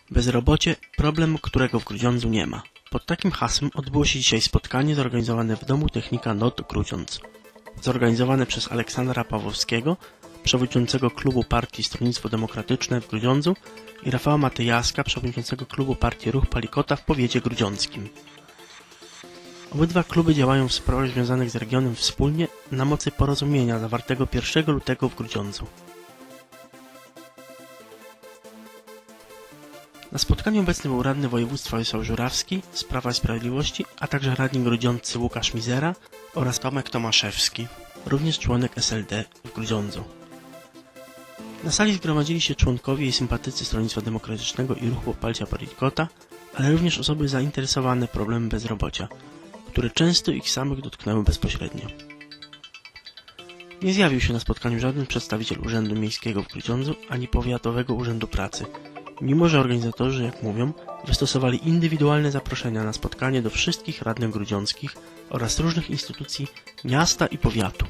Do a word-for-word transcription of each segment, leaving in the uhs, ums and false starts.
Bezrobocie – problem, którego w Grudziądzu nie ma. Pod takim hasłem odbyło się dzisiaj spotkanie zorganizowane w Domu Technika N O T Grudziądz. Zorganizowane przez Aleksandra Pawłowskiego, przewodniczącego klubu partii Stronnictwo Demokratyczne w Grudziądzu i Rafała Matyjaska, przewodniczącego klubu partii Ruch Palikota w powiecie grudziąckim. Obydwa kluby działają w sprawach związanych z regionem wspólnie na mocy porozumienia zawartego pierwszego lutego w Grudziądzu. Na spotkaniu obecny był radny województwa Władysław Żurawski z Prawa i Sprawiedliwości, a także radni grudziądzy Łukasz Mizera oraz Tomek Tomaszewski, również członek S L D w Grudziądzu. Na sali zgromadzili się członkowie i sympatycy Stronnictwa Demokratycznego i Ruchu Poparcia Palikota, ale również osoby zainteresowane problemem bezrobocia, które często ich samych dotknęły bezpośrednio. Nie zjawił się na spotkaniu żaden przedstawiciel Urzędu Miejskiego w Grudziądzu ani Powiatowego Urzędu Pracy, mimo że organizatorzy, jak mówią, wystosowali indywidualne zaproszenia na spotkanie do wszystkich radnych grudziąckich oraz różnych instytucji miasta i powiatu.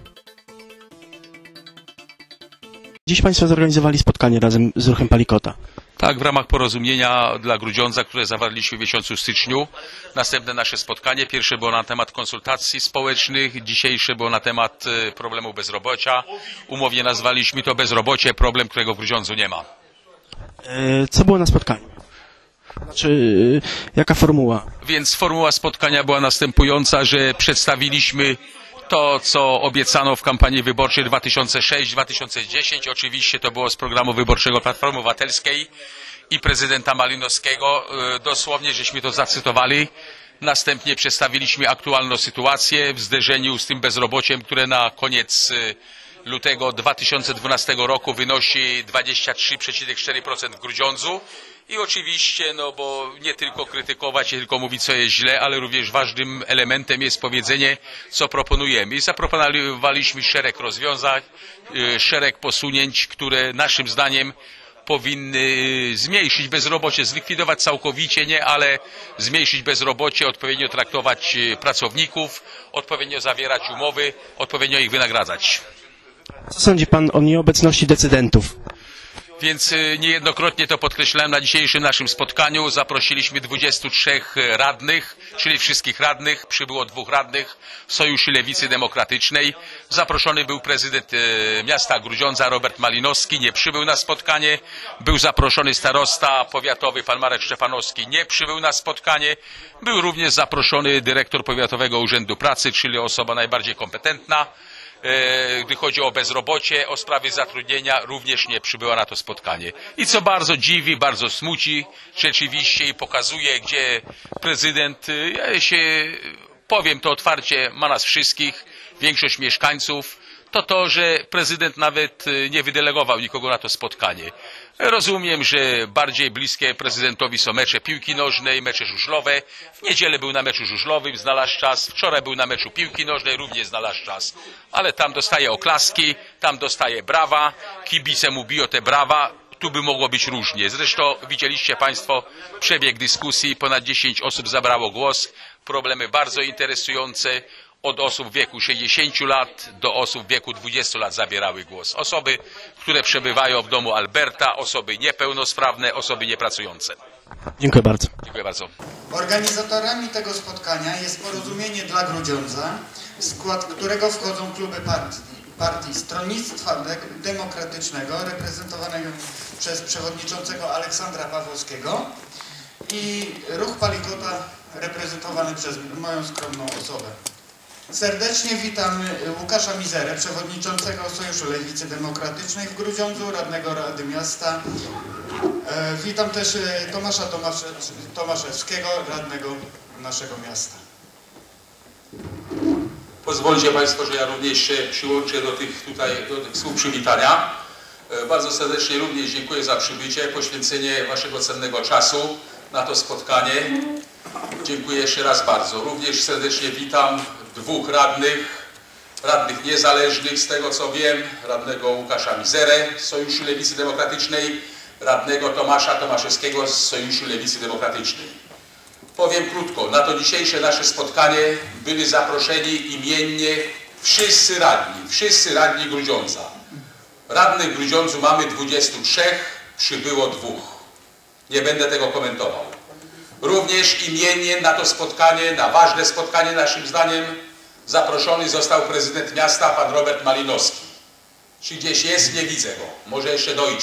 Dziś Państwo zorganizowali spotkanie razem z Ruchem Palikota. Tak, w ramach porozumienia dla Grudziądza, które zawarliśmy w miesiącu styczniu. Następne nasze spotkanie. Pierwsze było na temat konsultacji społecznych, dzisiejsze było na temat problemu bezrobocia. Umownie nazwaliśmy to bezrobocie, problem, którego w Grudziądzu nie ma. Co było na spotkaniu? Znaczy, jaka formuła? Więc formuła spotkania była następująca, że przedstawiliśmy to, co obiecano w kampanii wyborczej dwa tysiące szóstej dwa tysiące dziesiątej. Oczywiście to było z programu wyborczego Platformy Obywatelskiej i prezydenta Malinowskiego. Dosłownie żeśmy to zacytowali. Następnie przedstawiliśmy aktualną sytuację w zderzeniu z tym bezrobociem, które na koniec lutego dwa tysiące dwunastego roku wynosi dwadzieścia trzy przecinek cztery procent w Grudziądzu. I oczywiście, no bo nie tylko krytykować, nie tylko mówić, co jest źle, ale również ważnym elementem jest powiedzenie, co proponujemy. I zaproponowaliśmy szereg rozwiązań, szereg posunięć, które naszym zdaniem powinny zmniejszyć bezrobocie, zlikwidować całkowicie, nie, ale zmniejszyć bezrobocie, odpowiednio traktować pracowników, odpowiednio zawierać umowy, odpowiednio ich wynagradzać. Co sądzi Pan o nieobecności decydentów? Więc niejednokrotnie to podkreślałem na dzisiejszym naszym spotkaniu. Zaprosiliśmy dwudziestu trzech radnych, czyli wszystkich radnych. Przybyło dwóch radnych w Sojuszu Lewicy Demokratycznej. Zaproszony był prezydent miasta Grudziądza Robert Malinowski, nie przybył na spotkanie. Był zaproszony starosta powiatowy pan Marek Szczefanowski, nie przybył na spotkanie. Był również zaproszony dyrektor Powiatowego Urzędu Pracy, czyli osoba najbardziej kompetentna. Gdy chodzi o bezrobocie, o sprawy zatrudnienia, również nie przybyła na to spotkanie. I co bardzo dziwi, bardzo smuci rzeczywiście i pokazuje, gdzie prezydent, ja się powiem to otwarcie, ma nas wszystkich, większość mieszkańców, to to, że prezydent nawet nie wydelegował nikogo na to spotkanie. Rozumiem, że bardziej bliskie prezydentowi są mecze piłki nożnej, mecze żużlowe. W niedzielę był na meczu żużlowym, znalazł czas. Wczoraj był na meczu piłki nożnej, również znalazł czas. Ale tam dostaje oklaski, tam dostaje brawa, kibice mu biją te brawa. Tu by mogło być różnie. Zresztą widzieliście Państwo przebieg dyskusji, ponad dziesięć osób zabrało głos. Problemy bardzo interesujące. Od osób w wieku sześćdziesięciu lat do osób w wieku dwudziestu lat zabierały głos. Osoby, które przebywają w domu Alberta, osoby niepełnosprawne, osoby niepracujące. Dziękuję bardzo. Dziękuję bardzo. Organizatorami tego spotkania jest Porozumienie dla Grudziądza, w skład którego wchodzą kluby partii, partii Stronnictwa Demokratycznego, reprezentowanego przez przewodniczącego Aleksandra Pawłowskiego, i Ruch Palikota, reprezentowany przez moją skromną osobę. Serdecznie witam Łukasza Mizerę, przewodniczącego Sojuszu Lewicy Demokratycznej w Grudziądzu, radnego Rady Miasta. Witam też Tomasza Tomaszewskiego, radnego naszego miasta. Pozwólcie Państwo, że ja również się przyłączę do tych tutaj do tych słów przywitania. Bardzo serdecznie również dziękuję za przybycie, poświęcenie Waszego cennego czasu na to spotkanie. Dziękuję jeszcze raz bardzo. Również serdecznie witam dwóch radnych, radnych niezależnych z tego co wiem, radnego Łukasza Mizerę z Sojuszu Lewicy Demokratycznej, radnego Tomasza Tomaszewskiego z Sojuszu Lewicy Demokratycznej. Powiem krótko, na to dzisiejsze nasze spotkanie byli zaproszeni imiennie wszyscy radni, wszyscy radni Grudziądza. Radnych w Grudziądzu mamy dwudziestu trzech, przybyło dwóch. Nie będę tego komentował. Również imiennie na to spotkanie, na ważne spotkanie naszym zdaniem, zaproszony został prezydent miasta, pan Robert Malinowski. Czy gdzieś jest? Nie widzę go. Może jeszcze dojdzie.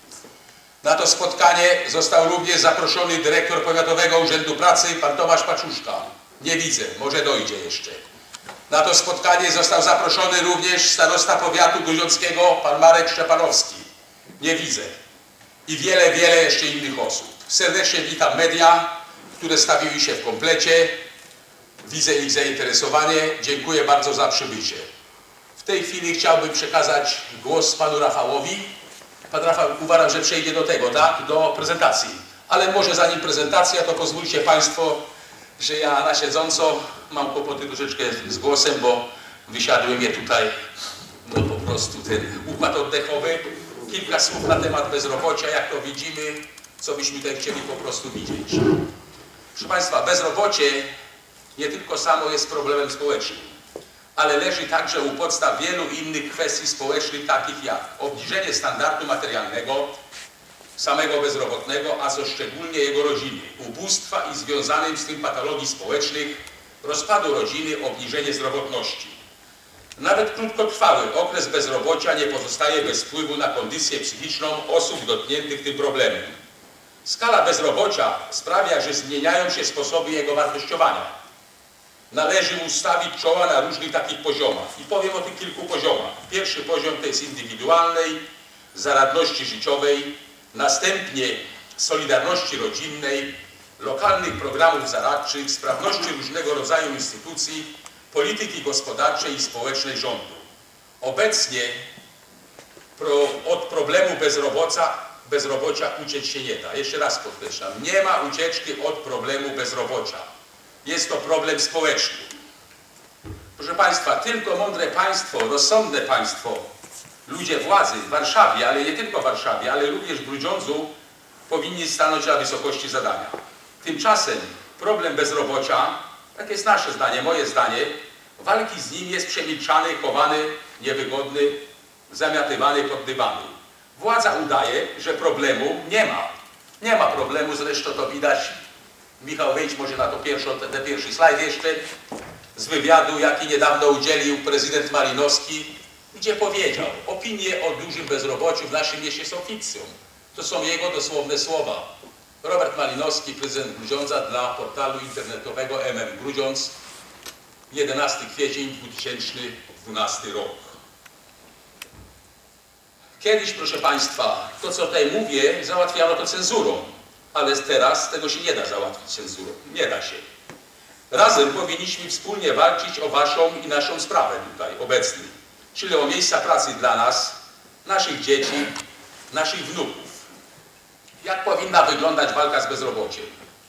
Na to spotkanie został również zaproszony dyrektor Powiatowego Urzędu Pracy, pan Tomasz Paczuszka. Nie widzę. Może dojdzie jeszcze. Na to spotkanie został zaproszony również starosta powiatu grudziąckiego, pan Marek Szczepanowski. Nie widzę. I wiele, wiele jeszcze innych osób. Serdecznie witam media, które stawiły się w komplecie. Widzę ich zainteresowanie. Dziękuję bardzo za przybycie. W tej chwili chciałbym przekazać głos panu Rafałowi. Pan Rafał, uważam, że przejdzie do tego, tak? Do prezentacji. Ale może zanim prezentacja, to pozwólcie państwo, że ja na siedząco mam kłopoty troszeczkę z głosem, bo wysiadły mnie tutaj no po prostu ten układ oddechowy. Kilka słów na temat bezrobocia, jak to widzimy, co byśmy tutaj chcieli po prostu widzieć. Proszę państwa, bezrobocie nie tylko samo jest problemem społecznym, ale leży także u podstaw wielu innych kwestii społecznych, takich jak obniżenie standardu materialnego samego bezrobotnego, a co szczególnie jego rodziny, ubóstwa i związanych z tym patologii społecznych, rozpadu rodziny, obniżenie zdrowotności. Nawet krótkotrwały okres bezrobocia nie pozostaje bez wpływu na kondycję psychiczną osób dotkniętych tym problemem. Skala bezrobocia sprawia, że zmieniają się sposoby jego wartościowania. Należy ustawić czoła na różnych takich poziomach. I powiem o tych kilku poziomach. Pierwszy poziom to jest indywidualnej, zaradności życiowej, następnie solidarności rodzinnej, lokalnych programów zaradczych, sprawności różnego rodzaju instytucji, polityki gospodarczej i społecznej rządu. Obecnie pro, od problemu bezrobocia, bezrobocia uciec się nie da. Jeszcze raz podkreślam, nie ma ucieczki od problemu bezrobocia. Jest to problem społeczny. Proszę państwa, tylko mądre państwo, rozsądne państwo, ludzie władzy w Warszawie, ale nie tylko w Warszawie, ale również w Grudziądzu powinni stanąć na wysokości zadania. Tymczasem problem bezrobocia, tak jest nasze zdanie, moje zdanie, walki z nim jest przemilczany, chowany, niewygodny, zamiatywany pod dywany. Władza udaje, że problemu nie ma. Nie ma problemu, zresztą to widać. Michał, wejdź może na to pierwszy, ten pierwszy slajd jeszcze, z wywiadu, jaki niedawno udzielił prezydent Malinowski, gdzie powiedział, opinie o dużym bezrobociu w naszym mieście są fikcją. To są jego dosłowne słowa. Robert Malinowski, prezydent Grudziądza, dla portalu internetowego M M Grudziądz, jedenastego kwietnia dwa tysiące dwunastego rok. Kiedyś, proszę państwa, to co tutaj mówię, załatwiano to cenzurą, ale teraz tego się nie da załatwić cenzurą. Nie da się. Razem powinniśmy wspólnie walczyć o waszą i naszą sprawę tutaj obecnie, czyli o miejsca pracy dla nas, naszych dzieci, naszych wnuków. Jak powinna wyglądać walka z bezrobociem?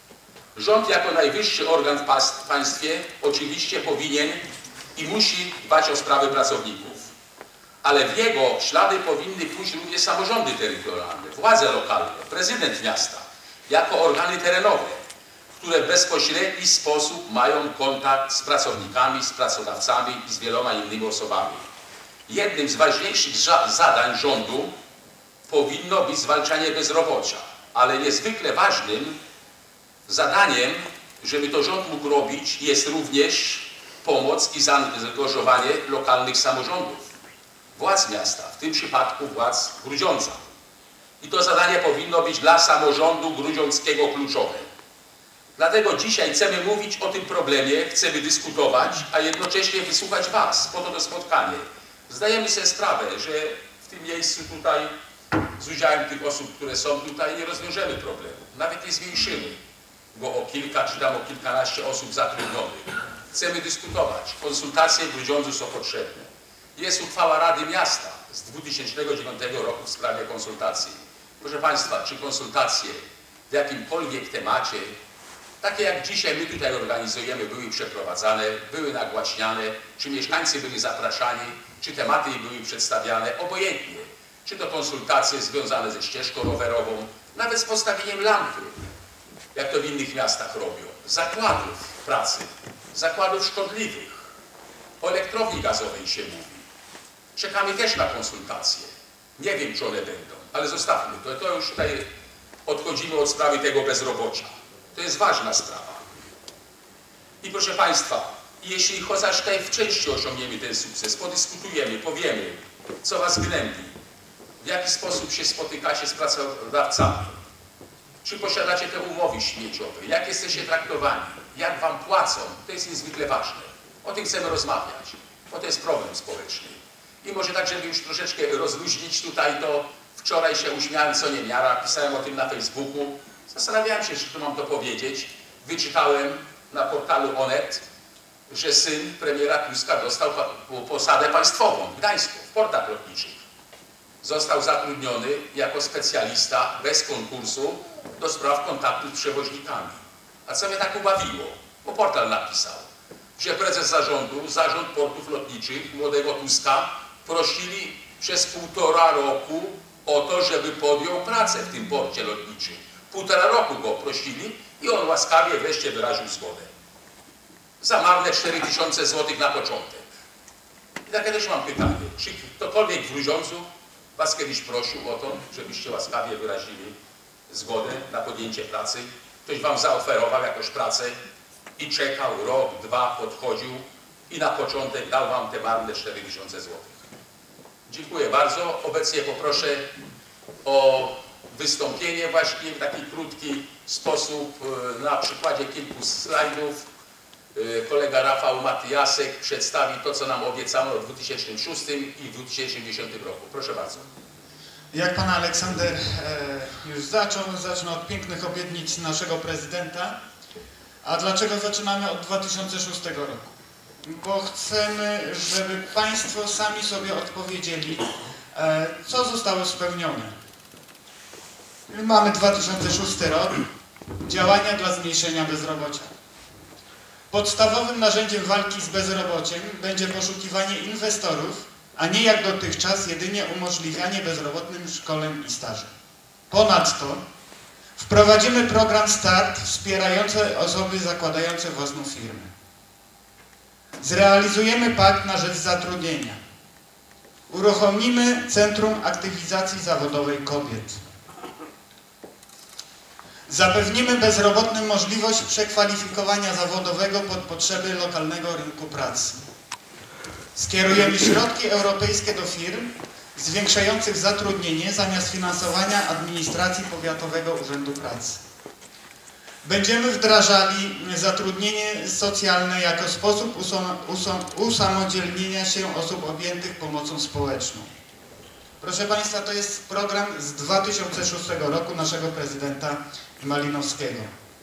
Rząd jako najwyższy organ w państwie oczywiście powinien i musi dbać o sprawy pracowników. Ale w jego ślady powinny pójść również samorządy terytorialne, władze lokalne, prezydent miasta, jako organy terenowe, które w bezpośredni sposób mają kontakt z pracownikami, z pracodawcami i z wieloma innymi osobami. Jednym z ważniejszych zadań rządu powinno być zwalczanie bezrobocia, ale niezwykle ważnym zadaniem, żeby to rząd mógł robić, jest również pomoc i zaangażowanie lokalnych samorządów, władz miasta, w tym przypadku władz Grudziądza. I to zadanie powinno być dla samorządu grudziąckiego kluczowe. Dlatego dzisiaj chcemy mówić o tym problemie, chcemy dyskutować, a jednocześnie wysłuchać was, po to to spotkanie. Zdajemy sobie sprawę, że w tym miejscu tutaj z udziałem tych osób, które są tutaj, nie rozwiążemy problemu. Nawet nie zmniejszymy go o kilka czy tam o kilkanaście osób zatrudnionych. Chcemy dyskutować. Konsultacje w Grudziądzu są potrzebne. Jest uchwała Rady Miasta z dwa tysiące dziewiątego roku w sprawie konsultacji. Proszę państwa, czy konsultacje w jakimkolwiek temacie, takie jak dzisiaj my tutaj organizujemy, były przeprowadzane, były nagłaśniane, czy mieszkańcy byli zapraszani, czy tematy były przedstawiane, obojętnie. Czy to konsultacje związane ze ścieżką rowerową, nawet z postawieniem lampy, jak to w innych miastach robią, zakładów pracy, zakładów szkodliwych, o elektrowni gazowej się mówi. Czekamy też na konsultacje. Nie wiem, czy one będą, ale zostawmy to. To już tutaj odchodzimy od sprawy tego bezrobocia. To jest ważna sprawa. I proszę Państwa, jeśli chociaż tutaj w części osiągniemy ten sukces, podyskutujemy, powiemy, co Was gnębi, w jaki sposób się spotykacie z pracodawcami, czy posiadacie te umowy śmieciowe, jak jesteście traktowani, jak Wam płacą, to jest niezwykle ważne. O tym chcemy rozmawiać, bo to jest problem społeczny. I może tak, żeby już troszeczkę rozluźnić tutaj, to wczoraj się uśmiałem co niemiara, pisałem o tym na Facebooku, zastanawiałem się, czy tu mam to powiedzieć. Wyczytałem na portalu Onet, że syn premiera Tuska dostał posadę państwową w Gdańsku, w portach lotniczych. Został zatrudniony jako specjalista bez konkursu do spraw kontaktu z przewoźnikami. A co mnie tak ubawiło? Bo portal napisał, że prezes zarządu, zarząd portów lotniczych młodego Tuska prosili przez półtora roku o to, żeby podjął pracę w tym porcie lotniczym. Półtora roku go prosili i on łaskawie wreszcie wyraził zgodę. Za marne cztery tysiące złotych na początek. I takie też mam pytanie, czy ktokolwiek w Grudziądzu Was kiedyś prosił o to, żebyście łaskawie wyrazili zgodę na podjęcie pracy? Ktoś Wam zaoferował jakąś pracę i czekał rok, dwa, podchodził i na początek dał Wam te marne cztery tysiące złotych. Dziękuję bardzo. Obecnie poproszę o wystąpienie właśnie w taki krótki sposób na przykładzie kilku slajdów. Kolega Rafał Matyjasek przedstawi to, co nam obiecano w dwa tysiące szóstym i w dwa tysiące dziesiątym roku. Proszę bardzo. Jak pan Aleksander e, już zaczął, zacznę od pięknych obietnic naszego prezydenta. A dlaczego zaczynamy od dwa tysiące szóstego roku? Bo chcemy, żeby Państwo sami sobie odpowiedzieli, e, co zostało spełnione. Mamy dwa tysiące szósty rok, działania dla zmniejszenia bezrobocia. Podstawowym narzędziem walki z bezrobociem będzie poszukiwanie inwestorów, a nie jak dotychczas jedynie umożliwianie bezrobotnym szkoleń i staży. Ponadto wprowadzimy program Start wspierający osoby zakładające własną firmę. Zrealizujemy pakt na rzecz zatrudnienia. Uruchomimy Centrum Aktywizacji Zawodowej Kobiet. Zapewnimy bezrobotnym możliwość przekwalifikowania zawodowego pod potrzeby lokalnego rynku pracy. Skierujemy środki europejskie do firm zwiększających zatrudnienie zamiast finansowania administracji Powiatowego Urzędu Pracy. Będziemy wdrażali zatrudnienie socjalne jako sposób usamodzielnienia się osób objętych pomocą społeczną. Proszę Państwa, to jest program z dwa tysiące szóstego roku naszego prezydenta Malinowskiego.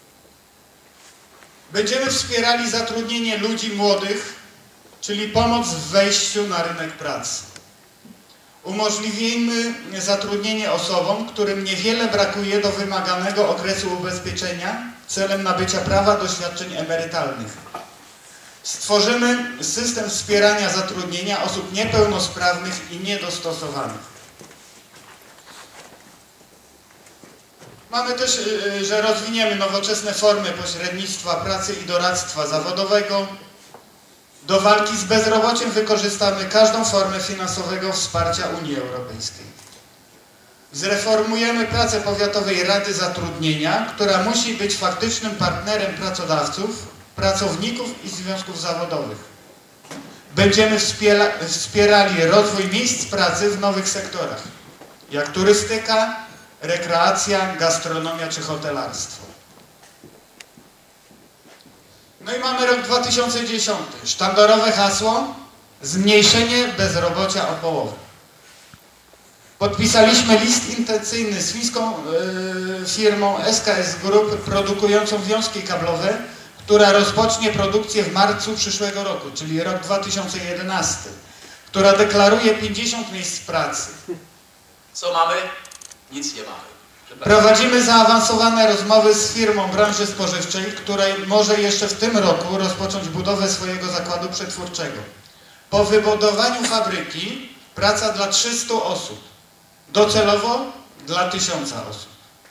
Będziemy wspierali zatrudnienie ludzi młodych, czyli pomoc w wejściu na rynek pracy. Umożliwimy zatrudnienie osobom, którym niewiele brakuje do wymaganego okresu ubezpieczenia celem nabycia prawa do świadczeń emerytalnych. Stworzymy system wspierania zatrudnienia osób niepełnosprawnych i niedostosowanych. Mamy też, że rozwiniemy nowoczesne formy pośrednictwa pracy i doradztwa zawodowego. Do walki z bezrobociem wykorzystamy każdą formę finansowego wsparcia Unii Europejskiej. Zreformujemy pracę Powiatowej Rady Zatrudnienia, która musi być faktycznym partnerem pracodawców, pracowników i związków zawodowych. Będziemy wspiera, wspierali rozwój miejsc pracy w nowych sektorach, jak turystyka, rekreacja, gastronomia czy hotelarstwo. No i mamy rok dwa tysiące dziesiąty. Sztandarowe hasło: zmniejszenie bezrobocia o połowę. Podpisaliśmy list intencyjny z fińską yy, firmą S K S Group produkującą wiązki kablowe, która rozpocznie produkcję w marcu przyszłego roku, czyli rok dwa tysiące jedenasty, która deklaruje pięćdziesiąt miejsc pracy. Co mamy? Nic nie mamy. Prowadzimy zaawansowane rozmowy z firmą branży spożywczej, która może jeszcze w tym roku rozpocząć budowę swojego zakładu przetwórczego. Po wybudowaniu fabryki praca dla trzystu osób, docelowo dla tysiąca osób.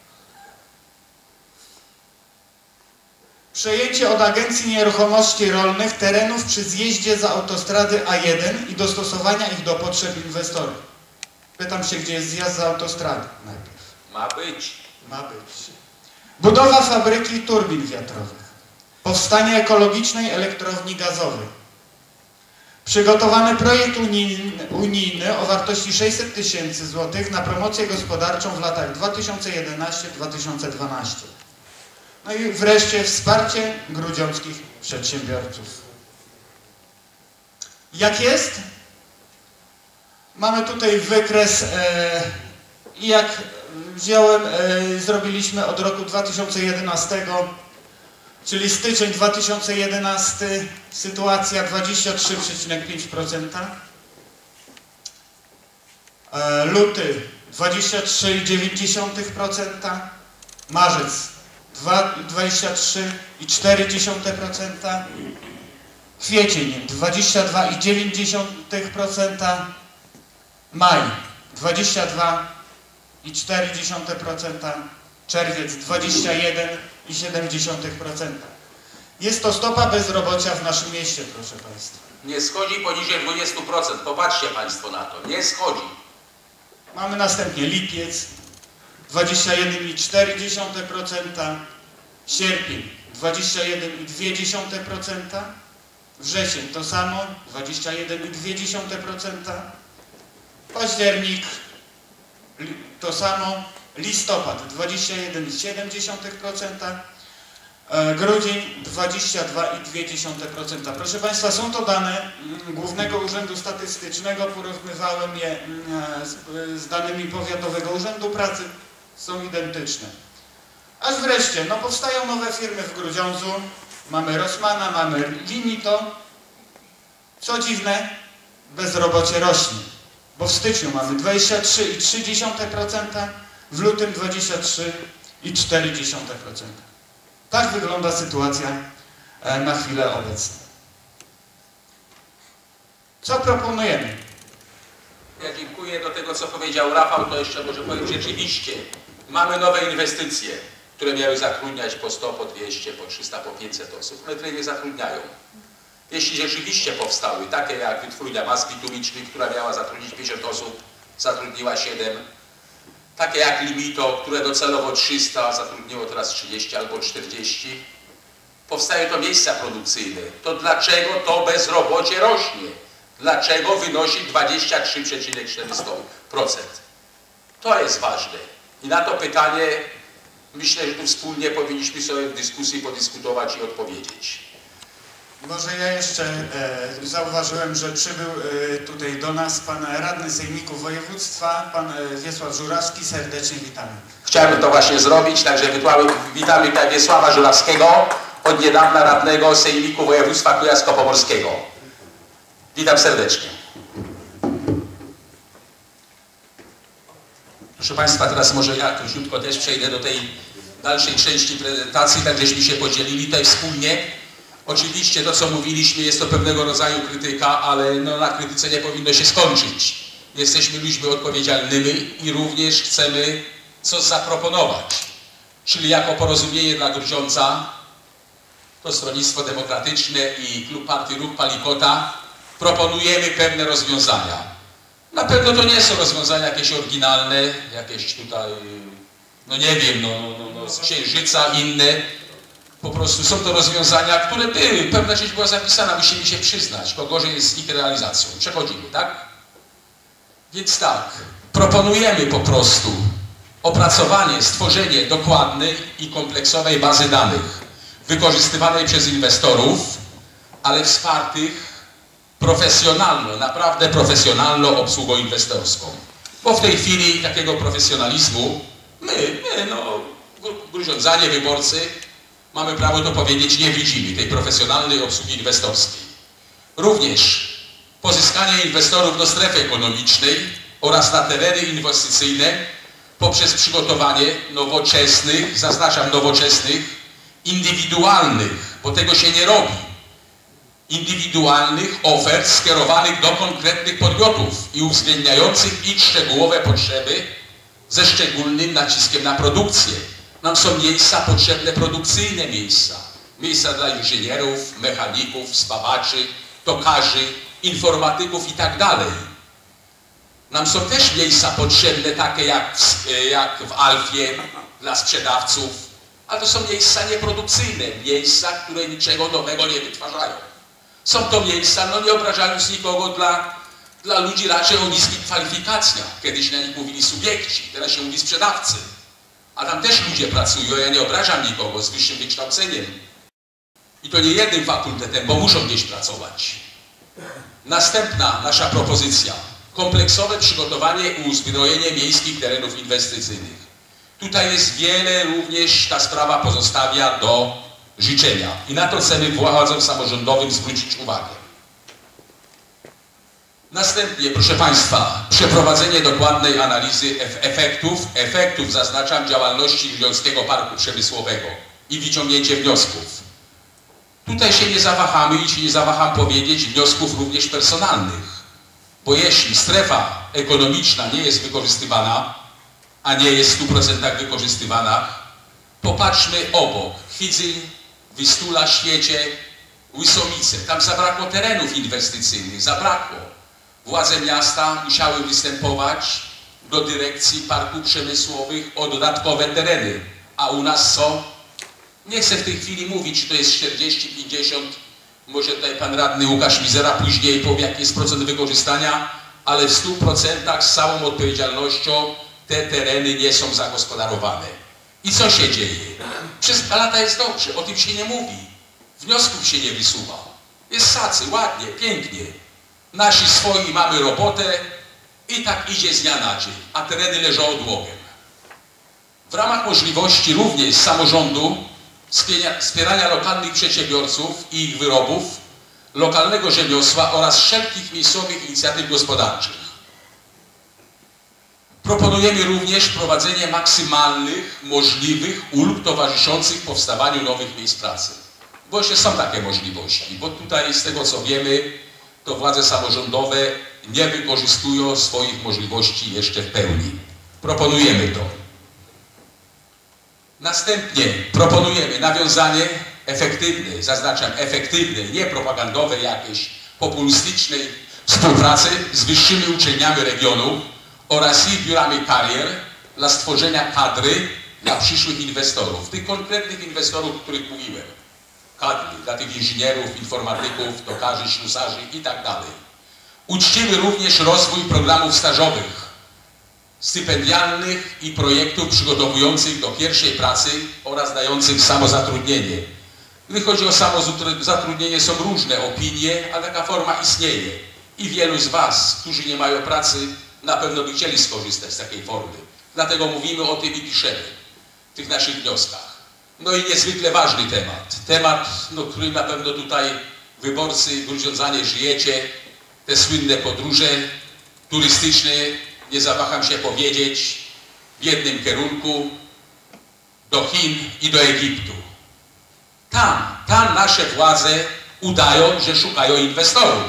Przejęcie od Agencji Nieruchomości Rolnych terenów przy zjeździe za autostrady A jeden i dostosowania ich do potrzeb inwestorów. Pytam się, gdzie jest zjazd za autostrady najpierw. Ma być. ma być. Budowa fabryki turbin wiatrowych. Powstanie ekologicznej elektrowni gazowej. Przygotowany projekt unijny, unijny o wartości sześćset tysięcy złotych na promocję gospodarczą w latach dwa tysiące jedenastym do dwa tysiące dwunastego. No i wreszcie wsparcie grudziąckich przedsiębiorców. Jak jest? Mamy tutaj wykres e, i jak wziąłem, e, zrobiliśmy od roku dwa tysiące jedenastego, czyli styczeń dwa tysiące jedenasty, sytuacja dwadzieścia trzy przecinek pięć procent, e, luty dwadzieścia trzy przecinek dziewięć procent, marzec dwadzieścia trzy przecinek cztery procent, kwiecień dwadzieścia dwa przecinek dziewięć procent, maj dwadzieścia dwa przecinek cztery procent, czerwiec dwadzieścia jeden przecinek siedem procent. Jest to stopa bezrobocia w naszym mieście, proszę Państwa. Nie schodzi poniżej dwudziestu procent. Popatrzcie Państwo na to. Nie schodzi. Mamy następnie lipiec dwadzieścia jeden przecinek cztery procent, sierpień dwadzieścia jeden przecinek dwa procent, wrzesień to samo dwadzieścia jeden przecinek dwa procent, październik to samo, listopad dwadzieścia jeden przecinek siedem procent, grudzień dwadzieścia dwa przecinek dwa procent. Proszę Państwa, są to dane Głównego Urzędu Statystycznego, porównywałem je z, z danymi Powiatowego Urzędu Pracy, są identyczne. Aż wreszcie, no powstają nowe firmy w Grudziądzu, mamy Rossmana, mamy Limito. Co dziwne, bezrobocie rośnie, bo w styczniu mamy dwadzieścia trzy przecinek trzy procent, w lutym dwadzieścia trzy przecinek cztery procent. Tak wygląda sytuacja na chwilę obecną. Co proponujemy? Ja dziękuję. Do tego, co powiedział Rafał, to jeszcze może powiem, rzeczywiście mamy nowe inwestycje, które miały zatrudniać po sto, po dwieście, po trzysta, po pięćset osób, ale które nie zatrudniają. Jeśli rzeczywiście powstały, takie jak wytwórnia mas bitumicznych, która miała zatrudnić pięćdziesiąt osób, zatrudniła siedem. Takie jak Limito, które docelowo trzysta, zatrudniło teraz trzydzieści albo czterdzieści. Powstają to miejsca produkcyjne. To dlaczego to bezrobocie rośnie? Dlaczego wynosi dwadzieścia trzy przecinek cztery procent? To jest ważne. I na to pytanie myślę, że tu wspólnie powinniśmy sobie w dyskusji podyskutować i odpowiedzieć. Może ja jeszcze e, zauważyłem, że przybył e, tutaj do nas pan radny Sejmiku Województwa, pan e, Wiesław Żurawski. Serdecznie witamy. Chciałem to właśnie zrobić, także witamy tutaj Wiesława Żurawskiego, od niedawna radnego Sejmiku Województwa Kujawsko-Pomorskiego. Witam serdecznie. Proszę Państwa, teraz może ja króciutko też przejdę do tej dalszej części prezentacji, tak żeśmy się podzielili tutaj wspólnie. Oczywiście to, co mówiliśmy, jest to pewnego rodzaju krytyka, ale no, na krytyce nie powinno się skończyć. Jesteśmy ludźmi odpowiedzialnymi i również chcemy coś zaproponować. Czyli jako Porozumienie dla Grudziądza, to Stronnictwo Demokratyczne i Klub Partii Ruch Palikota proponujemy pewne rozwiązania. Na pewno to nie są rozwiązania jakieś oryginalne, jakieś tutaj, no nie wiem, no, no, no, z Księżyca, inne. Po prostu są to rozwiązania, które były, pewna część była zapisana, musimy się przyznać, to gorzej jest z ich realizacją. Przechodzimy, tak? Więc tak, proponujemy po prostu opracowanie, stworzenie dokładnej i kompleksowej bazy danych, wykorzystywanej przez inwestorów, ale wspartych profesjonalną, naprawdę profesjonalną obsługą inwestorską. Bo w tej chwili takiego profesjonalizmu my, my no, grudziądzanie, wyborcy, mamy prawo to powiedzieć, nie widzimy tej profesjonalnej obsługi inwestorskiej. Również pozyskanie inwestorów do strefy ekonomicznej oraz na tereny inwestycyjne poprzez przygotowanie nowoczesnych, zaznaczam nowoczesnych, indywidualnych, bo tego się nie robi, indywidualnych ofert skierowanych do konkretnych podmiotów i uwzględniających ich szczegółowe potrzeby ze szczególnym naciskiem na produkcję. Nam są miejsca potrzebne, produkcyjne miejsca. Miejsca dla inżynierów, mechaników, spawaczy, tokarzy, informatyków i tak dalej. Nam są też miejsca potrzebne takie jak w, jak w Alfie, dla sprzedawców, ale to są miejsca nieprodukcyjne, miejsca, które niczego nowego nie wytwarzają. Są to miejsca, no nie obrażając nikogo, dla, dla ludzi raczej o niskich kwalifikacjach. Kiedyś na nich mówili subiekci, teraz się mówi sprzedawcy. A tam też ludzie pracują, ja nie obrażam nikogo z wyższym wykształceniem. I to nie jednym fakultetem, bo muszą gdzieś pracować. Następna nasza propozycja. Kompleksowe przygotowanie i uzbrojenie miejskich terenów inwestycyjnych. Tutaj jest wiele, również ta sprawa pozostawia do życzenia. I na to chcemy władzom samorządowym zwrócić uwagę. Następnie, proszę Państwa, przeprowadzenie dokładnej analizy efektów, efektów, zaznaczam, działalności Grudziąckiego Parku Przemysłowego i wyciągnięcie wniosków. Tutaj się nie zawahamy i się nie zawaham powiedzieć wniosków również personalnych. Bo jeśli strefa ekonomiczna nie jest wykorzystywana, a nie jest w stu procentach wykorzystywana, popatrzmy obok. Chwidzyń, Wistula, Świecie, Łysowice. Tam zabrakło terenów inwestycyjnych, zabrakło. Władze miasta musiały występować do dyrekcji parków przemysłowych o dodatkowe tereny. A u nas co? Nie chcę w tej chwili mówić, czy to jest czterdzieści, pięćdziesiąt, może tutaj pan radny Łukasz Mizera później powie, jaki jest procent wykorzystania, ale w stu procentach z całą odpowiedzialnością te tereny nie są zagospodarowane. I co się dzieje? Przez dwa lata jest dobrze, o tym się nie mówi. Wniosków się nie wysuwa. Jest sacy, ładnie, pięknie. Nasi swoi mamy robotę i tak idzie z dnia na dzień, a tereny leżą odłogiem. W ramach możliwości również samorządu wspierania lokalnych przedsiębiorców i ich wyrobów, lokalnego rzemiosła oraz wszelkich miejscowych inicjatyw gospodarczych. Proponujemy również wprowadzenie maksymalnych, możliwych ulg towarzyszących powstawaniu nowych miejsc pracy. Bo jeszcze są takie możliwości, bo tutaj z tego co wiemy, to władze samorządowe nie wykorzystują swoich możliwości jeszcze w pełni. Proponujemy to. Następnie proponujemy nawiązanie efektywnej, zaznaczam efektywnej, nie propagandowej jakiejś populistycznej współpracy z wyższymi uczelniami regionu oraz ich biurami karier dla stworzenia kadry dla przyszłych inwestorów, tych konkretnych inwestorów, o których mówiłem. Kadry dla tych inżynierów, informatyków, tokarzy, ślusarzy i tak dalej. Uczcimy również rozwój programów stażowych, stypendialnych i projektów przygotowujących do pierwszej pracy oraz dających samozatrudnienie. Gdy chodzi o samozatrudnienie, są różne opinie, ale taka forma istnieje. I wielu z Was, którzy nie mają pracy, na pewno by chcieli skorzystać z takiej formy. Dlatego mówimy o tym i piszemy w tych naszych wnioskach. No i niezwykle ważny temat. Temat, no, który na pewno tutaj wyborcy grudziądzanie żyjecie. Te słynne podróże turystyczne, nie zawaham się powiedzieć, w jednym kierunku do Chin i do Egiptu. Tam, tam nasze władze udają, że szukają inwestorów.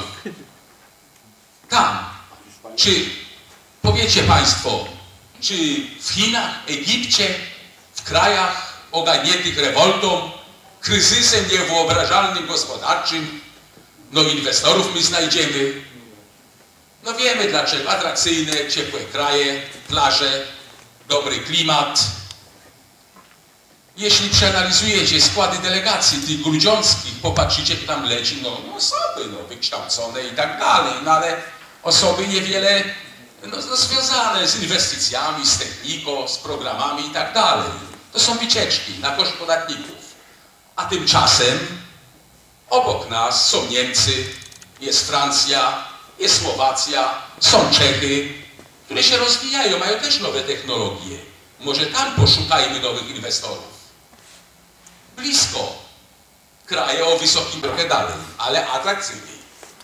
Tam. Czy, powiecie Państwo, czy w Chinach, Egipcie, w krajach ogarniętych rewoltą, kryzysem niewyobrażalnym gospodarczym, no inwestorów my znajdziemy? No wiemy dlaczego. Atrakcyjne, ciepłe kraje, plaże, dobry klimat. Jeśli przeanalizujecie składy delegacji tych grudziąckich, popatrzycie, to tam leci no, no osoby no, wykształcone i tak dalej, no ale osoby niewiele no, no, związane z inwestycjami, z techniką, z programami i tak dalej. To są wycieczki na koszt podatników. A tymczasem obok nas są Niemcy, jest Francja, jest Słowacja, są Czechy, które się rozwijają, mają też nowe technologie. Może tam poszukajmy nowych inwestorów. Blisko. Kraje o wysokim trochę dalej, ale atrakcyjniej.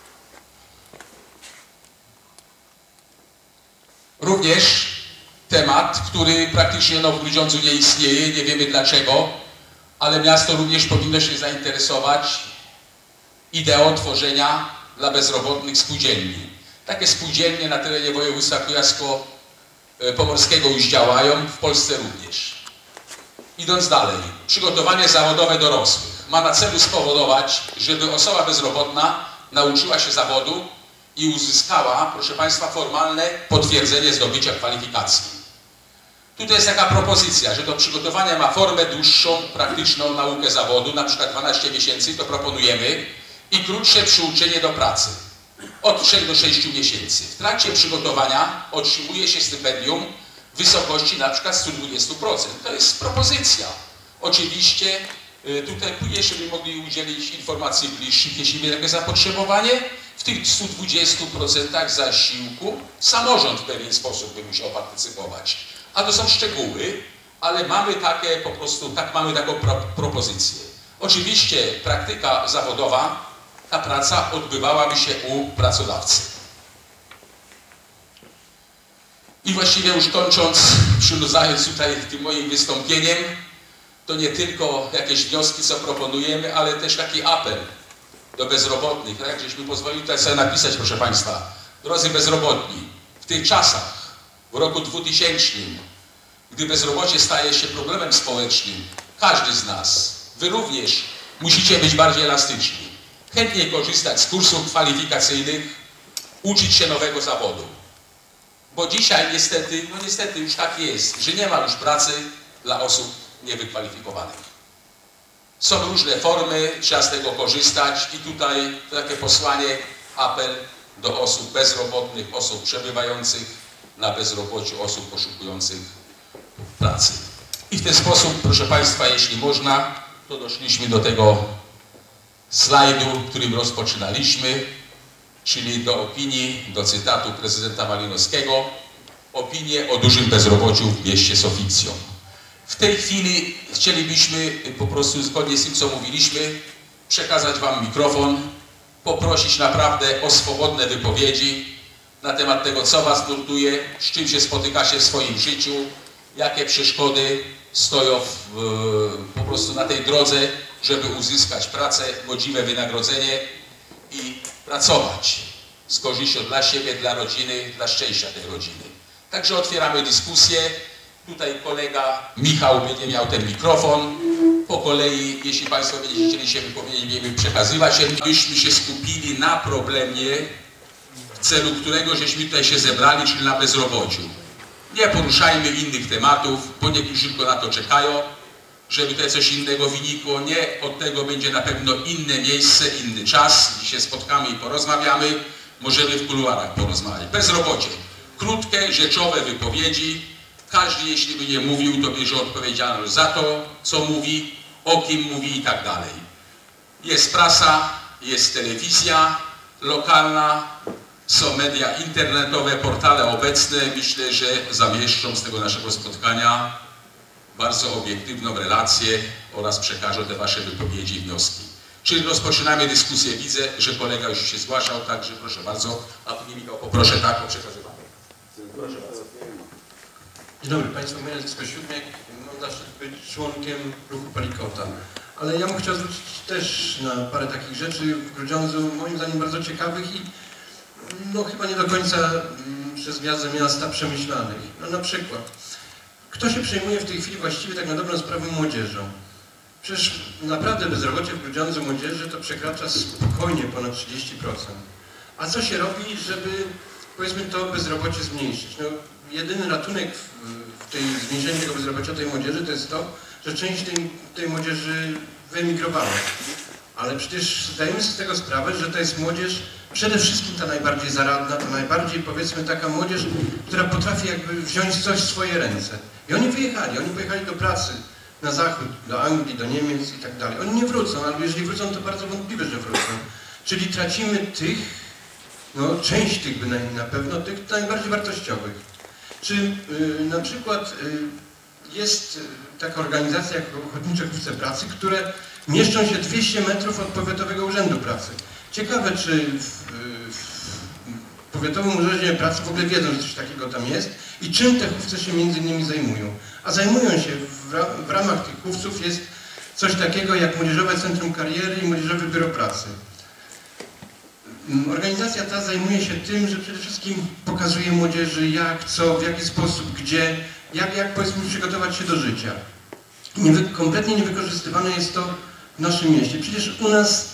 Również temat, który praktycznie no, w Grudziądzu nie istnieje, nie wiemy dlaczego, ale miasto również powinno się zainteresować ideą tworzenia dla bezrobotnych spółdzielni. Takie spółdzielnie na terenie województwa kujawsko-pomorskiego już działają, w Polsce również. Idąc dalej, przygotowanie zawodowe dorosłych ma na celu spowodować, żeby osoba bezrobotna nauczyła się zawodu i uzyskała, proszę Państwa, formalne potwierdzenie zdobycia kwalifikacji. Tutaj jest taka propozycja, że do przygotowania ma formę dłuższą, praktyczną naukę zawodu, na przykład dwanaście miesięcy, to proponujemy, i krótsze przyuczenie do pracy, od trzech do sześciu miesięcy. W trakcie przygotowania otrzymuje się stypendium w wysokości na przykład stu dwudziestu procent. To jest propozycja. Oczywiście tutaj jeszcze by mogli udzielić informacji bliższych, jeśli będzie takie zapotrzebowanie. W tych stu dwudziestu procentach zasiłku samorząd w pewien sposób by musiał partycypować. A to są szczegóły, ale mamy takie po prostu, tak mamy taką pro, propozycję. Oczywiście praktyka zawodowa, ta praca odbywałaby się u pracodawcy. I właściwie już kończąc, przynudzając tutaj tym moim wystąpieniem, to nie tylko jakieś wnioski, co proponujemy, ale też taki apel do bezrobotnych. Tak, żeśmy pozwolili tutaj sobie napisać, proszę Państwa, drodzy bezrobotni, w tych czasach, w roku dwutysięcznym, gdy bezrobocie staje się problemem społecznym, każdy z nas, Wy również, musicie być bardziej elastyczni. Chętnie korzystać z kursów kwalifikacyjnych, uczyć się nowego zawodu. Bo dzisiaj niestety, no niestety już tak jest, że nie ma już pracy dla osób niewykwalifikowanych. Są różne formy, trzeba z tego korzystać i tutaj takie posłanie, apel do osób bezrobotnych, osób przebywających na bezrobociu, osób poszukujących pracy. I w ten sposób, proszę Państwa, jeśli można, to doszliśmy do tego slajdu, którym rozpoczynaliśmy, czyli do opinii, do cytatu prezydenta Malinowskiego, opinię o dużym bezrobociu w mieście Soficją. W tej chwili chcielibyśmy po prostu zgodnie z tym, co mówiliśmy, przekazać Wam mikrofon, poprosić naprawdę o swobodne wypowiedzi na temat tego, co Was nurtuje, z czym się spotykacie w swoim życiu, jakie przeszkody stoją w, po prostu na tej drodze, żeby uzyskać pracę, godziwe wynagrodzenie i pracować z korzyścią dla siebie, dla rodziny, dla szczęścia tej rodziny. Także otwieramy dyskusję. Tutaj kolega Michał będzie miał ten mikrofon. Po kolei, jeśli Państwo będziecie chcieli się wypowiedzieć, będziemy przekazywać się. Byśmy się skupili na problemie, w celu którego żeśmy tutaj się zebrali, czyli na bezrobociu. Nie poruszajmy innych tematów, bo niektórzy tylko na to czekają, żeby tutaj coś innego wynikło. Nie, od tego będzie na pewno inne miejsce, inny czas, gdzie się spotkamy i porozmawiamy. Możemy w kuluarach porozmawiać. Bezrobocie. Krótkie, rzeczowe wypowiedzi. Każdy, jeśli by nie mówił, to bierze odpowiedzialność za to, co mówi, o kim mówi i tak dalej. Jest prasa, jest telewizja lokalna, są media internetowe, portale obecne. Myślę, że zamieszczą z tego naszego spotkania bardzo obiektywną relację oraz przekażą te Wasze wypowiedzi i wnioski. Czyli rozpoczynamy dyskusję. Widzę, że kolega już się zgłaszał, także proszę bardzo. A tu nie Michał, poproszę tak o przekazywanie. Proszę bardzo. Dzień dobry Państwu, moje nazwisko Siódmiek, mam zaszczyt być członkiem ruchu Palikota. Ale ja bym chciał zwrócić też na parę takich rzeczy w Grudziądzu, moim zdaniem bardzo ciekawych i no chyba nie do końca mm, przez władze miasta przemyślanych. No na przykład, kto się przejmuje w tej chwili właściwie tak na dobrą sprawę młodzieżą? Przecież naprawdę bezrobocie w Grudziądzu młodzieży to przekracza spokojnie ponad trzydzieści procent. A co się robi, żeby powiedzmy to bezrobocie zmniejszyć? No, jedyny ratunek w, w tej zmniejszeniu tego bezrobocia tej młodzieży to jest to, że część tej, tej młodzieży wyemigrowała. Ale przecież zdajemy sobie z tego sprawę, że to jest młodzież przede wszystkim ta najbardziej zaradna, ta najbardziej powiedzmy taka młodzież, która potrafi jakby wziąć coś w swoje ręce. I oni wyjechali, oni pojechali do pracy na zachód, do Anglii, do Niemiec i tak dalej. Oni nie wrócą, albo jeżeli wrócą, to bardzo wątpliwe, że wrócą. Czyli tracimy tych, no część tych by na pewno, tych najbardziej wartościowych. Czy y, na przykład y, jest taka organizacja jak Ochotnicze Hufce Pracy, które mieszczą się dwieście metrów od Powiatowego Urzędu Pracy. Ciekawe, czy w, w Powiatowym Urzędzie Pracy w ogóle wiedzą, że coś takiego tam jest i czym te hufce się między innymi zajmują. A zajmują się, w, w ramach tych hufców jest coś takiego jak Młodzieżowe Centrum Kariery i Młodzieżowe Biuro Pracy. Organizacja ta zajmuje się tym, że przede wszystkim pokazuje młodzieży jak, co, w jaki sposób, gdzie, jak, jak powiedzmy przygotować się do życia. Nie, kompletnie niewykorzystywane jest to w naszym mieście. Przecież u nas,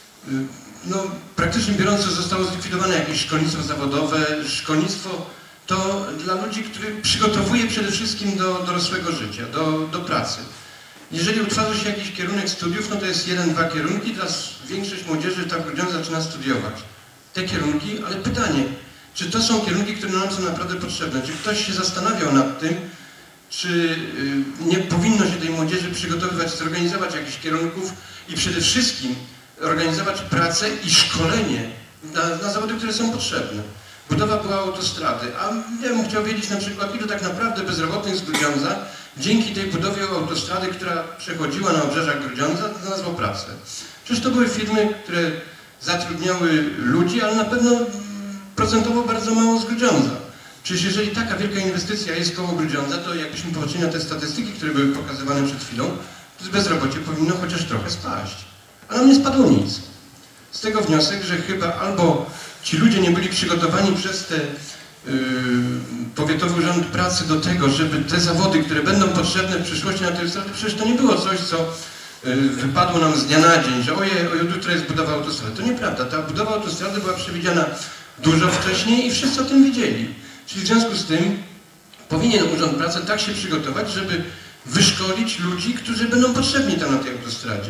no, praktycznie biorąc, zostało zlikwidowane jakieś szkolnictwo zawodowe. Szkolnictwo to to dla ludzi, który przygotowuje przede wszystkim do dorosłego życia, do, do pracy. Jeżeli utwarza się jakiś kierunek studiów, no to jest jeden, dwa kierunki, teraz większość młodzieży tak w Grudziądzu zaczyna studiować te kierunki, ale pytanie, czy to są kierunki, które nam są naprawdę potrzebne? Czy ktoś się zastanawiał nad tym, czy nie powinno się tej młodzieży przygotowywać, zorganizować jakichś kierunków i przede wszystkim organizować pracę i szkolenie na, na zawody, które są potrzebne. Budowa była autostrady, a ja bym chciał wiedzieć na przykład, ilu tak naprawdę bezrobotnych z Grudziądza dzięki tej budowie autostrady, która przechodziła na obrzeżach Grudziądza, znalazło pracę. Przecież to były firmy, które zatrudniały ludzi, ale na pewno procentowo bardzo mało z Grudziądza. Przecież jeżeli taka wielka inwestycja jest koło Grudziądza, to jakbyśmy popatrzyli na te statystyki, które były pokazywane przed chwilą, to bezrobocie powinno chociaż trochę spaść. A nam nie spadło nic. Z tego wniosek, że chyba albo ci ludzie nie byli przygotowani przez te yy, Powiatowy Urząd Pracy do tego, żeby te zawody, które będą potrzebne w przyszłości na tej autostradzie, przecież to nie było coś, co yy, wypadło nam z dnia na dzień, że ojej, ojej, jutro jest budowa autostrady. To nieprawda. Ta budowa autostrady była przewidziana dużo wcześniej i wszyscy o tym wiedzieli. Czyli w związku z tym powinien Urząd Pracy tak się przygotować, żeby wyszkolić ludzi, którzy będą potrzebni tam na tej autostradzie.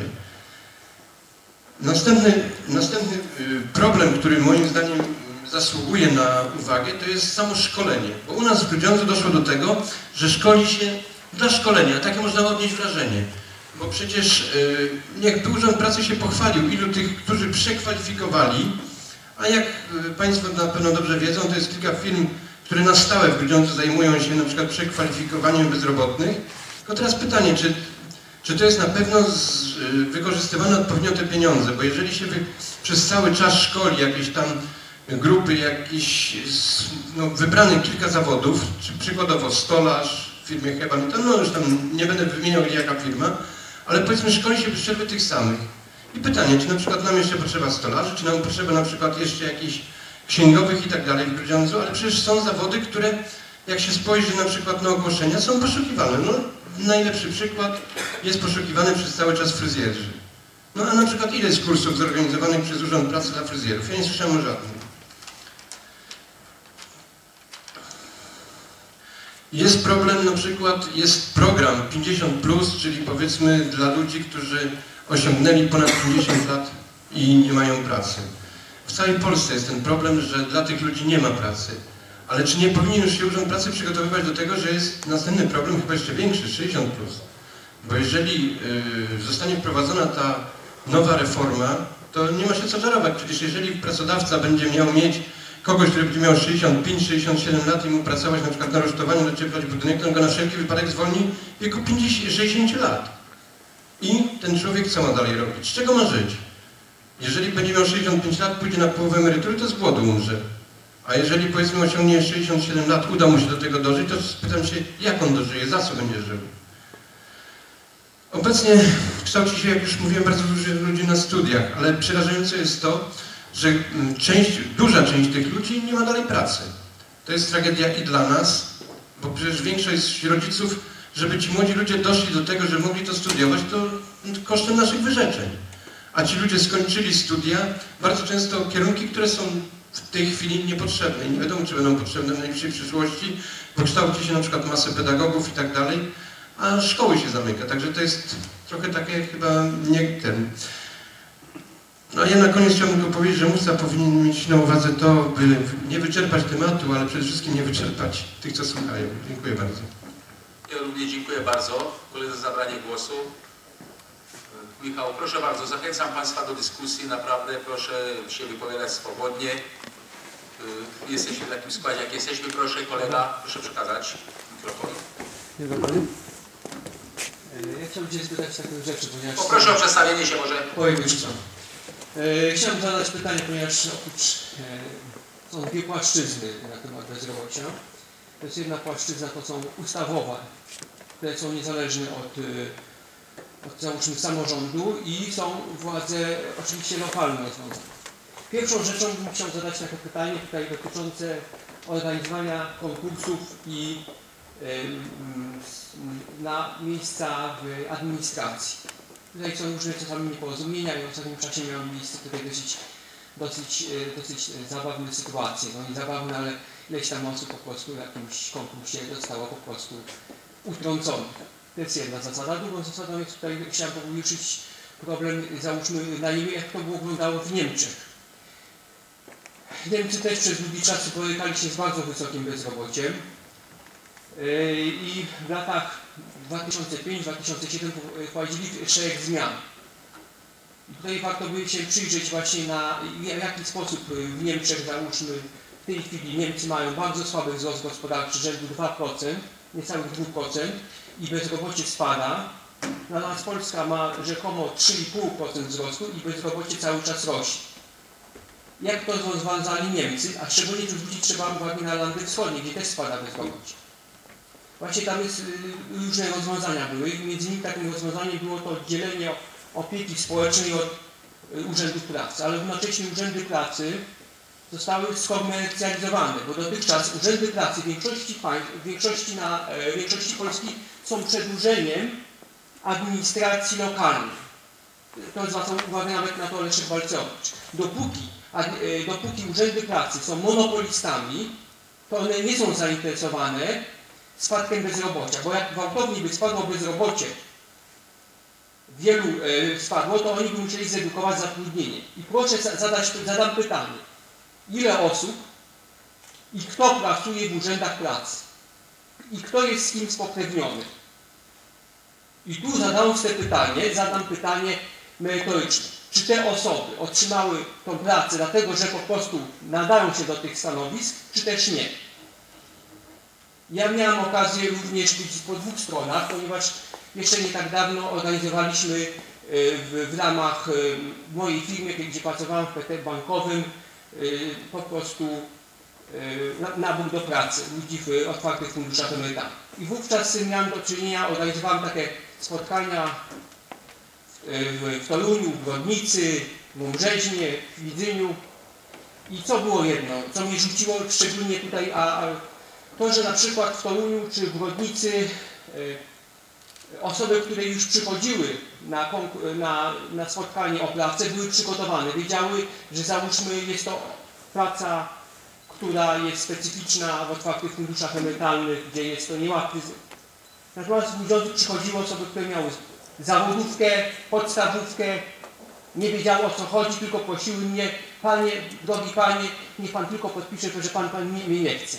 Następny, następny problem, który moim zdaniem zasługuje na uwagę, to jest samo szkolenie. Bo u nas w Grudziądzu doszło do tego, że szkoli się dla szkolenia. Takie można odnieść wrażenie. Bo przecież niech Urząd Pracy się pochwalił, ilu tych, którzy przekwalifikowali, a jak Państwo na pewno dobrze wiedzą, to jest kilka firm, które na stałe w Grudziądzu zajmują się na przykład przekwalifikowaniem bezrobotnych. Tylko teraz pytanie, czy, czy to jest na pewno z, wykorzystywane odpowiednio te pieniądze, bo jeżeli się wy, przez cały czas szkoli jakieś tam grupy, jakieś no, wybranych kilka zawodów, czy przykładowo stolarz w firmie Heba, no już tam nie będę wymieniał jaka firma, ale powiedzmy szkoli się przez przerwy tych samych. I pytanie, czy na przykład nam jeszcze potrzeba stolarzy, czy nam potrzeba na przykład jeszcze jakichś księgowych i tak dalej w Grudziądzu, ale przecież są zawody, które jak się spojrzy na przykład na ogłoszenia, są poszukiwane. No, najlepszy przykład jest poszukiwany przez cały czas fryzjerzy. No a na przykład ile jest kursów zorganizowanych przez Urząd Pracy dla fryzjerów? Ja nie słyszałem o żadnym. Jest problem na przykład, jest program pięćdziesiąt plus, czyli powiedzmy dla ludzi, którzy osiągnęli ponad pięćdziesiąt lat i nie mają pracy. W całej Polsce jest ten problem, że dla tych ludzi nie ma pracy. Ale czy nie powinien już się Urząd Pracy przygotowywać do tego, że jest następny problem, chyba jeszcze większy, sześćdziesiąt plus. Bo jeżeli yy, zostanie wprowadzona ta nowa reforma, to nie ma się co żarować. Przecież jeżeli pracodawca będzie miał mieć kogoś, który będzie miał sześćdziesiąt pięć sześćdziesiąt siedem lat i mu pracować na przykład na rusztowaniu, docieplać budynek, to on go na wszelki wypadek zwolni w wieku pięćdziesięciu sześćdziesięciu lat. I ten człowiek co ma dalej robić? Z czego ma żyć? Jeżeli będzie miał sześćdziesiąt pięć lat, pójdzie na połowę emerytury, to z głodu umrze. A jeżeli powiedzmy osiągnie sześćdziesiąt siedem lat, uda mu się do tego dożyć, to spytam się, jak on dożyje, za co będzie żył. Obecnie kształci się, jak już mówiłem, bardzo dużo ludzi na studiach, ale przerażające jest to, że część, duża część tych ludzi nie ma dalej pracy. To jest tragedia i dla nas, bo przecież większość rodziców, żeby ci młodzi ludzie doszli do tego, że mogli to studiować, to kosztem naszych wyrzeczeń. A ci ludzie skończyli studia, bardzo często kierunki, które są w tej chwili niepotrzebne i nie wiadomo, czy będą potrzebne w najbliższej przyszłości, bo kształci się na przykład masę pedagogów i tak dalej, a szkoły się zamyka, także to jest trochę takie chyba nie ten. No a ja na koniec chciałbym tylko powiedzieć, że mówca powinien mieć na uwadze to, by nie wyczerpać tematu, ale przede wszystkim nie wyczerpać tych, co słuchają. Dziękuję bardzo. Ja również dziękuję bardzo. Koledze za zabranie głosu. Michał, proszę bardzo, zachęcam Państwa do dyskusji, naprawdę proszę się wypowiadać swobodnie. Jesteśmy w takim składzie, jak jesteśmy. Proszę kolega, proszę przekazać mikrofon. Dzień dobry. Ja chciałbym Cię spytać taką rzeczy, ponieważ... Poproszę o przedstawienie się może. Powiem już co. Chciałbym zadać pytanie, ponieważ oprócz są dwie płaszczyzny na temat bezrobocia. To jest jedna płaszczyzna, to są ustawowe, które są niezależne od, od załóżmy samorządu i są władze oczywiście lokalne rozwiązane. Pierwszą rzeczą bym chciał zadać takie pytanie tutaj dotyczące organizowania konkursów i na miejsca w administracji. Tutaj są różne czasami nieporozumienia i w ostatnim czasie miały miejsce tutaj dosyć dosyć, dosyć zabawne sytuacje. No nie zabawne, ale ileś tam osób po prostu w jakimś konkursie zostało po prostu utrąconych. To jest jedna zasada. Drugą zasadą jest tutaj, chciałem poruszyć problem, załóżmy na Niemczech, jak to było wyglądało w Niemczech. Niemcy też przez długi czas borykali się z bardzo wysokim bezrobociem i w latach dwa tysiące piąty do dwa tysiące siódmego wprowadzili szereg zmian. I tutaj warto by się przyjrzeć właśnie na w jaki sposób w Niemczech, załóżmy, w tej chwili Niemcy mają bardzo słaby wzrost gospodarczy rzędu dwa procent, niecałych dwa procent i bezrobocie spada. Natomiast Polska ma rzekomo trzy i pół procent wzrostu i bezrobocie cały czas rośnie. Jak to rozwiązali Niemcy, a szczególnie tu zwrócić trzeba uwagę na Landy Wschodnie, gdzie też spada bezrobocie. Właśnie tam jest, różne rozwiązania były i między innymi takim rozwiązaniem było to oddzielenie opieki społecznej od urzędów pracy, ale równocześnie urzędy pracy zostały skomercjalizowane, bo dotychczas urzędy pracy w większości państw, w większości, na, w większości Polski są przedłużeniem administracji lokalnej. To zwracał uwagę nawet na to Leszek Balcerowicz. Dopóki, dopóki urzędy pracy są monopolistami, to one nie są zainteresowane spadkiem bezrobocia, bo jak gwałtownie by spadło bezrobocie, wielu e, spadło, to oni by musieli zredukować zatrudnienie. I proszę zadać, zadam pytanie, ile osób i kto pracuje w urzędach pracy? I kto jest z kim spokrewniony? I tu zadając te pytanie, zadam pytanie merytoryczne. Czy te osoby otrzymały tą pracę dlatego, że po prostu nadają się do tych stanowisk, czy też nie? Ja miałem okazję również być po dwóch stronach, ponieważ jeszcze nie tak dawno organizowaliśmy w, w ramach mojej firmy, gdzie pracowałem w P T bankowym, po prostu nabór do pracy ludzi w otwartych funduszach emerytalnych. I wówczas miałem do czynienia, organizowałem takie spotkania w, w Toruniu, w Brodnicy, w Mąbrzeźnie, w Widzyniu. I co było jedno, co mnie rzuciło szczególnie tutaj, a, a to, że na przykład w Toruniu czy w Brodnicy osoby, które już przychodziły na, na, na spotkanie o pracę, były przygotowane. Wiedziały, że załóżmy jest to praca, która jest specyficzna w otwartych funduszach emerytalnych, gdzie jest to niełatwy. Natomiast w Grudziądzu przychodziły osoby, które miały zawodówkę, podstawówkę, nie wiedziały o co chodzi, tylko prosiły mnie, panie, drogi panie, niech pan tylko podpisze, że pan, pan mnie nie chce.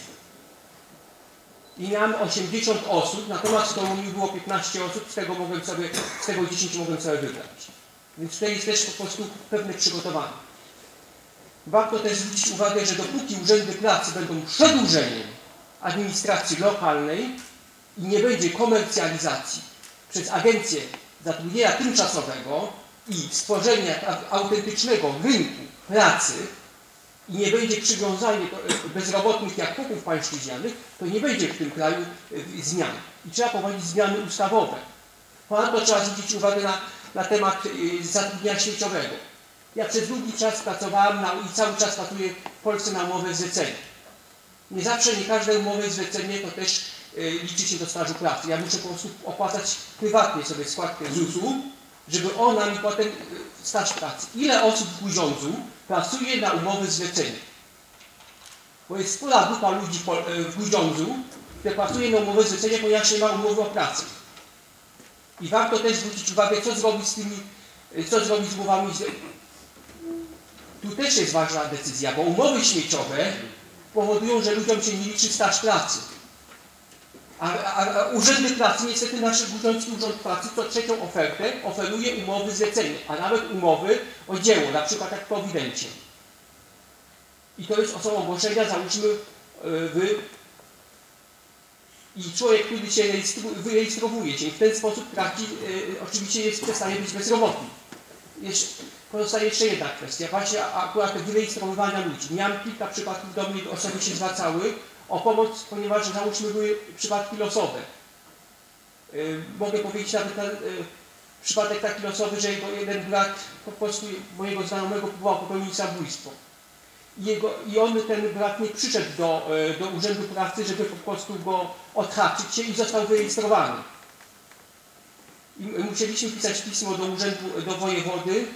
I miałem osiemdziesiąt osób, natomiast w Toruniu było piętnaście osób, z tego mogłem sobie, z tego dziesięć mogłem sobie wybrać. Więc tutaj jest też po prostu pewne przygotowanie. Warto też zwrócić uwagę, że dopóki urzędy pracy będą przedłużeniem administracji lokalnej i nie będzie komercjalizacji przez agencję zatrudnienia tymczasowego i stworzenia autentycznego rynku pracy, i nie będzie przywiązanie bezrobotnych jak popów pańszczyźnianych, to nie będzie w tym kraju zmian. I trzeba prowadzić zmiany ustawowe. Ponadto trzeba zwrócić uwagę na, na temat zatrudnienia śmieciowego. Ja przez długi czas pracowałem na, i cały czas pracuję w Polsce na umowę zlecenie. Nie zawsze, nie każde umowy zlecenie to też y, liczy się do stażu pracy. Ja muszę po prostu opłacać prywatnie sobie składkę Z U S u, żeby ona mi potem y, staż pracy. Ile osób w Grudziądzu pracuje na umowy zlecenie? Bo jest spora grupa ludzi w Grudziądzu, które pracuje na umowę zlecenie, ponieważ nie ma umowy o pracę. I warto też zwrócić uwagę, co zrobić z tymi, co zrobić z umowami zlecenia. Tu też jest ważna decyzja, bo umowy śmieciowe powodują, że ludziom się nie liczy staż pracy. A, a, a urzędy pracy, niestety nasz Grudziącki Urząd Pracy, co trzecią ofertę oferuje umowy zlecenie, a nawet umowy o dzieło, na przykład jak w Prowidencie. I to jest osobą ogłoszenia, załóżmy, wy i człowiek, który się wyrejestrowuje się i w ten sposób traci, y, oczywiście jest, przestaje być bezrobotny. Jeszcze, pozostaje jeszcze jedna kwestia, właśnie akurat wyrejestrowywania ludzi. Miałem kilka przypadków, do mnie osoby się zwracały o pomoc, ponieważ załóżmy były przypadki losowe. Yy, mogę powiedzieć nawet na, yy, przypadek taki losowy, że jego jeden brat po prostu mojego znajomego próbował popełnić zabójstwo. I, jego, I on, ten brat, nie przyszedł do, yy, do Urzędu Pracy, żeby po prostu go odhaczyć się i został wyrejestrowany. I musieliśmy pisać pismo do urzędu, do wojewody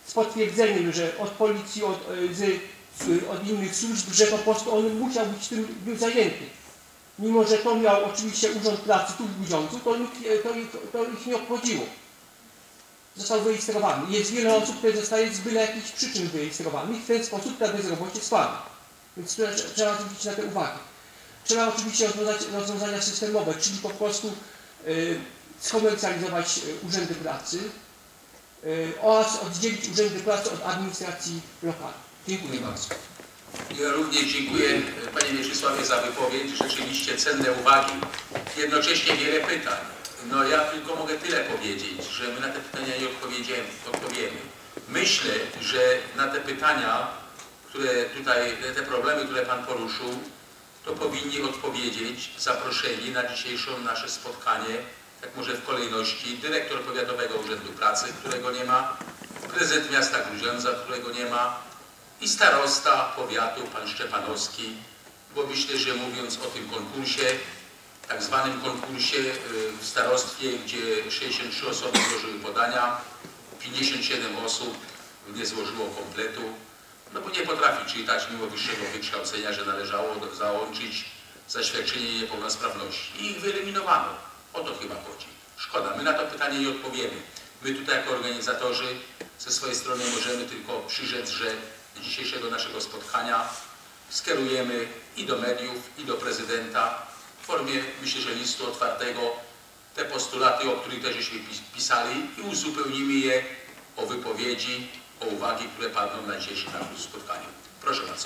z potwierdzeniem, że od policji, od, z, od innych służb, że po prostu on musiał być tym był zajęty. Mimo że to miał oczywiście Urząd Pracy tu w Grudziądzu, to, to, to ich nie obchodziło. Został wyrejestrowany. Jest wiele osób, które zostaje z byle jakichś przyczyn wyrejestrowanych i w ten sposób ta bezrobocie spada. Więc trzeba, trzeba zwrócić na te uwagi. Trzeba oczywiście rozwiązać rozwiązania systemowe, czyli po prostu y, skomercjalizować y, urzędy pracy y, oraz oddzielić urzędy pracy od administracji lokalnej. Dziękuję bardzo. Ja również dziękuję Panie Mieczysławie za wypowiedź. Rzeczywiście cenne uwagi. Jednocześnie wiele pytań. No ja tylko mogę tyle powiedzieć, że my na te pytania nie odpowiemy. Myślę, że na te pytania, które tutaj, te problemy, które Pan poruszył, to powinni odpowiedzieć zaproszeni na dzisiejsze nasze spotkanie, tak może w kolejności, dyrektor Powiatowego Urzędu Pracy, którego nie ma, prezydent miasta Grudziądza, którego nie ma i starosta powiatu, pan Szczepanowski, bo myślę, że mówiąc o tym konkursie, tak zwanym konkursie w starostwie, gdzie sześćdziesiąt trzy osoby złożyły podania, pięćdziesiąt siedem osób nie złożyło kompletu, no bo nie potrafi czytać mimo wyższego wykształcenia, że należało załączyć zaświadczenie niepełnosprawności. I ich wyeliminowano. O to chyba chodzi. Szkoda. My na to pytanie nie odpowiemy. My tutaj jako organizatorzy ze swojej strony możemy tylko przyrzec, że z dzisiejszego naszego spotkania skierujemy i do mediów, i do prezydenta w formie, myślę, że listu otwartego te postulaty, o których też żeśmy pisali i uzupełnimy je o wypowiedzi, o uwagi, które padną na dzisiejszym naszym spotkaniu. Proszę bardzo.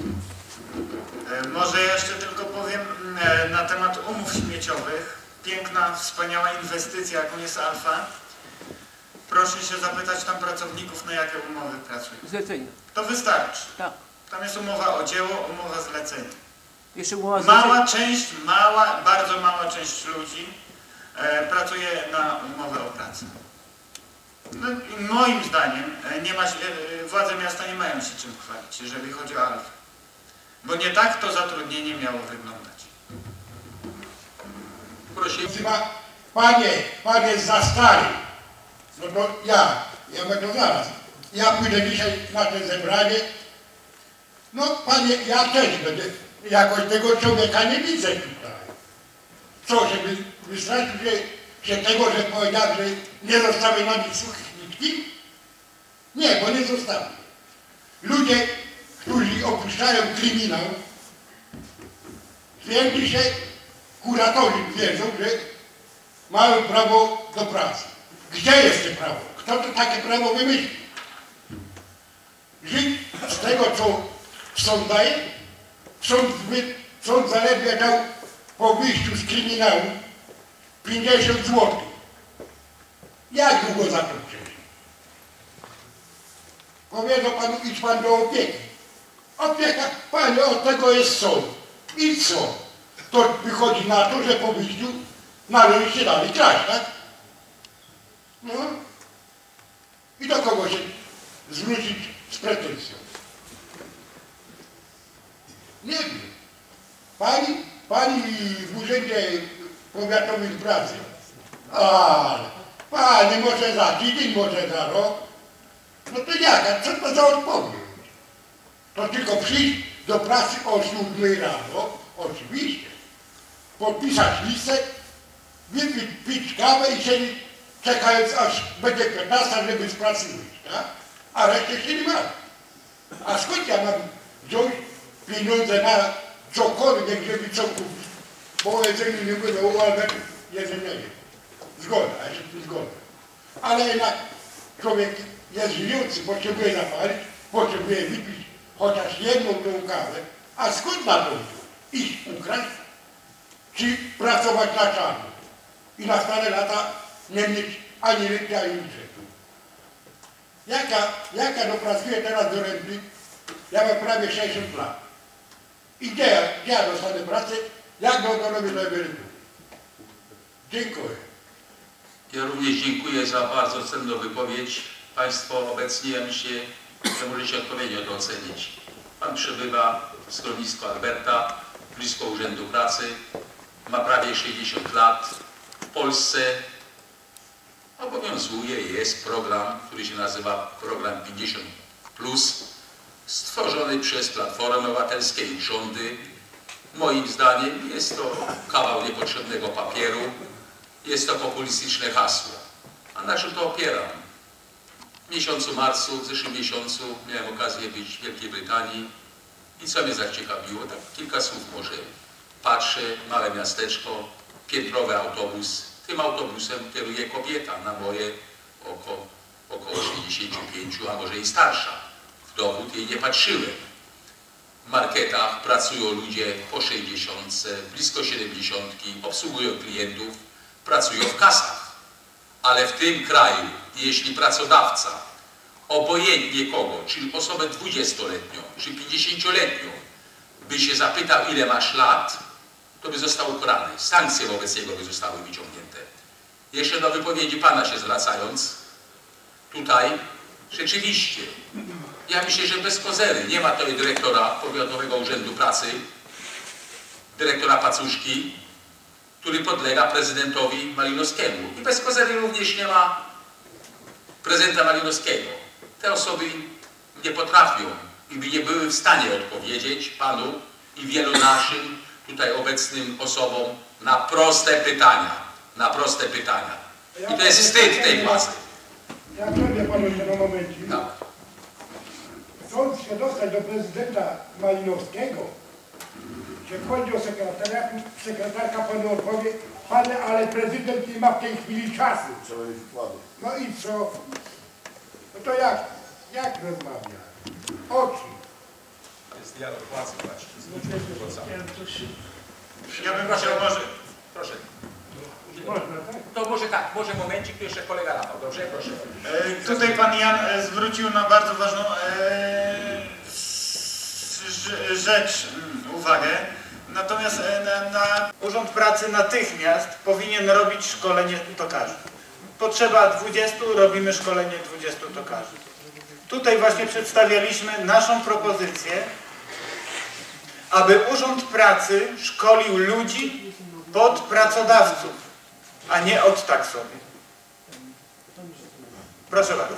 Może jeszcze tylko powiem na temat umów śmieciowych. Piękna, wspaniała inwestycja, jaką jest Alfa. Proszę się zapytać tam pracowników, na jakie umowy pracują. Zlecenie. To wystarczy. Tak. Tam jest umowa o dzieło, umowa zlecenia. Jeszcze umowa Mała część, mała, bardzo mała część ludzi e, pracuje na umowę o pracę. No, moim zdaniem nie ma, władze miasta nie mają się czym chwalić, jeżeli chodzi o Alfę. Bo nie tak to zatrudnienie miało wyglądać. Prosimy. Panie, pan jest za stary. No to ja, ja będę zaraz. Ja pójdę dzisiaj na to zebranie. No panie, ja też będę. Jakoś tego człowieka nie widzę tutaj. Co, żeby wystraszyć się tego, że powiedział, że nie zostały na nich suchych nitki? Nie, bo nie zostały. Ludzie, którzy opuszczają kryminał, twierdzi się, kuratorzy twierdzą, że mają prawo do pracy. Gdzie jest to prawo? Kto to takie prawo wymyślił? Żyć z tego, co sąd daje? Sąd, sąd zaledwie dał po wyjściu z kryminału pięćdziesiąt złotych. Jak długo za to przejdzie? Powiedzą panu, idź pan do opieki. Opieka, panie, od tego jest sąd. I co? To wychodzi na to, że po wyjściu należy się dalej kraść, tak? No. I do kogo się zwrócić z pretensją? Nie wiem. Pani, pani w Urzędzie Powiatowym Pracy. Ale, panie, może za tydzień, może za rok. No to jaka? Co to za odpowiedź? To tylko przyjść do pracy o siódmej rano, oczywiście, podpisać listę, wypić pić kawę i siedzieć, czekając aż będzie piętnasta, żeby z pracy wyjść, tak? A resztę się nie ma. A skąd ja mam wziąć pieniądze na cokolwiek, żeby co kupić? Bo o jedzeniu nie mówię, o Albert jedzenie nie. Zgoda, ja się tu zgodzę. Ale jednak człowiek jest żyjący, potrzebuje zapalić, potrzebuje wypić chociaż jedną tą kawę. A skąd na to iść ukraść? Czy pracować na czarno? I na stare lata nie mieć ani renty, ani budżetu. Jaka, jaka dopracuję teraz do renty? Ja mam prawie sześćdziesiąt lat. I gdzie ja, gdzie ja dostanę pracę? Jak długo robię do emerytury? Dziękuję. Ja również dziękuję za bardzo cenną wypowiedź. Państwo obecni, ja myślę, że możecie odpowiednio to ocenić. Pan przebywa w schronisku Alberta, blisko Urzędu Pracy, ma prawie sześćdziesiąt lat. W Polsce obowiązuje, jest program, który się nazywa program pięćdziesiąt plus, stworzony przez Platformę Obywatelską i rządy. Moim zdaniem jest to kawał niepotrzebnego papieru, jest to populistyczne hasło. A na czym to opieram? W miesiącu marcu, w zeszłym miesiącu miałem okazję być w Wielkiej Brytanii i co mnie zaciekawiło, tak kilka słów może. Patrzę, małe miasteczko, piętrowy autobus. Tym autobusem kieruje kobieta na moje oko około sześćdziesięciu pięciu, a może i starsza. W dowód jej nie patrzyłem. W marketach pracują ludzie po sześćdziesiątce, blisko siedemdziesiątki, obsługują klientów, pracują w kasach. Ale w tym kraju, jeśli pracodawca, obojętnie kogo, czyli osobę dwudziestoletnią, czy pięćdziesięcioletnią, by się zapytał, ile masz lat, to by został ukarany. Sankcje wobec niego by zostały wyciągnięte. Jeszcze do wypowiedzi Pana się zwracając, tutaj rzeczywiście, ja myślę, że bez kozery. Nie ma tutaj dyrektora Powiatowego Urzędu Pracy, dyrektora Pacuszki, który podlega prezydentowi Malinowskiemu. I bez kozery również nie ma prezydenta Malinowskiego. Te osoby nie potrafią i by nie były w stanie odpowiedzieć Panu i wielu naszym tutaj obecnym osobom na proste pytania. Na proste pytania. I to jest wstyd tej władzy. Ja przerwę panu jeszcze na momencik. Tak. Chcąc się dostać do prezydenta Malinowskiego, że chodzi o sekretariat, sekretarka panu odpowie, panie, ale prezydent nie ma w tej chwili czasu. No i co? No to jak? Jak rozmawia? O czym? Jest dialog władzy właśnie. Ja bym prosił, może... Proszę. Można, tak? To może tak, może momencik, tu jeszcze kolega Rafał, dobrze? Proszę. E, tutaj pan Jan e, zwrócił na bardzo ważną e, rzecz mm, uwagę. Natomiast e, na, na Urząd Pracy natychmiast powinien robić szkolenie tokarzy. Potrzeba dwudziestu, robimy szkolenie dwudziestu tokarzy. Tutaj właśnie przedstawialiśmy naszą propozycję, aby Urząd Pracy szkolił ludzi pod pracodawców, a nie od tak sobie. Proszę bardzo.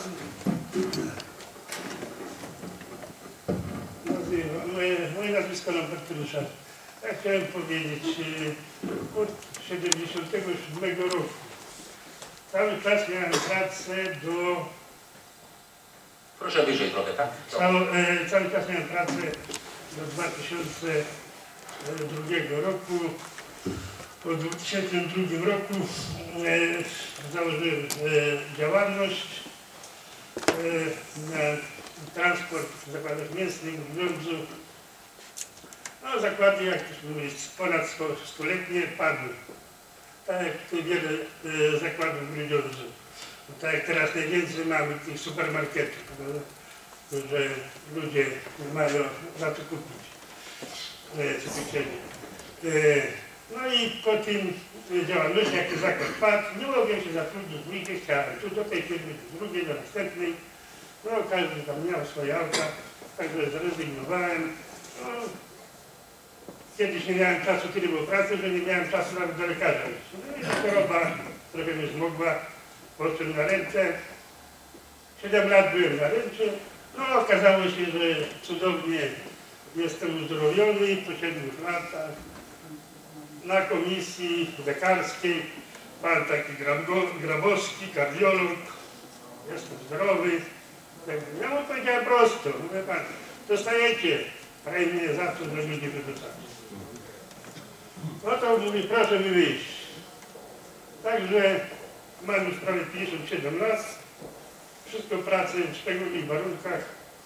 Moje, moje nazwisko Lambert Ryszard. Ja chciałem powiedzieć, od siedemdziesiątego siódmego roku cały czas miałem pracę do... Proszę wyżej trochę, tak? Cały, e, cały czas miałem pracę do dwa tysiące drugiego roku. Po dwa tysiące drugim roku e, założyłem e, działalność e, na transport w zakładach mięsnych w Grudziądzu. No zakłady, jak już mówię, ponad stuletnie padły. Tak jak tu wiele e, zakładów w Grudziądzu. Tak jak teraz najwięcej mamy tych supermarketów, no, że ludzie mają za co kupić. E, co chcieli. E, No i po tym działalności, jak ten zakład padł, nie mogłem się zatrudnić, nigdzie chciałem. Tu do tej firmy, do drugiej, do następnej. No każdy tam miał swoje auta, także zrezygnowałem. No, kiedyś nie miałem czasu, tyle było pracy, że nie miałem czasu nawet do lekarza iść. No i ta choroba trochę mnie zmogła, poszedłem na ręce. Siedem lat byłem na ręce. No okazało się, że cudownie jestem uzdrowiony po siedmiu latach. Na komisji lekarskiej pan taki Grabowski, kardiolog, jestem zdrowy. Ja mu powiedziałem prosto, mówię pan, dostajecie premię za to, że mnie nie wyrzucacie. No to mówi, proszę mi wyjść. Także mam już prawie pięćdziesiąt siedem lat, wszystko pracę w szczególnych warunkach.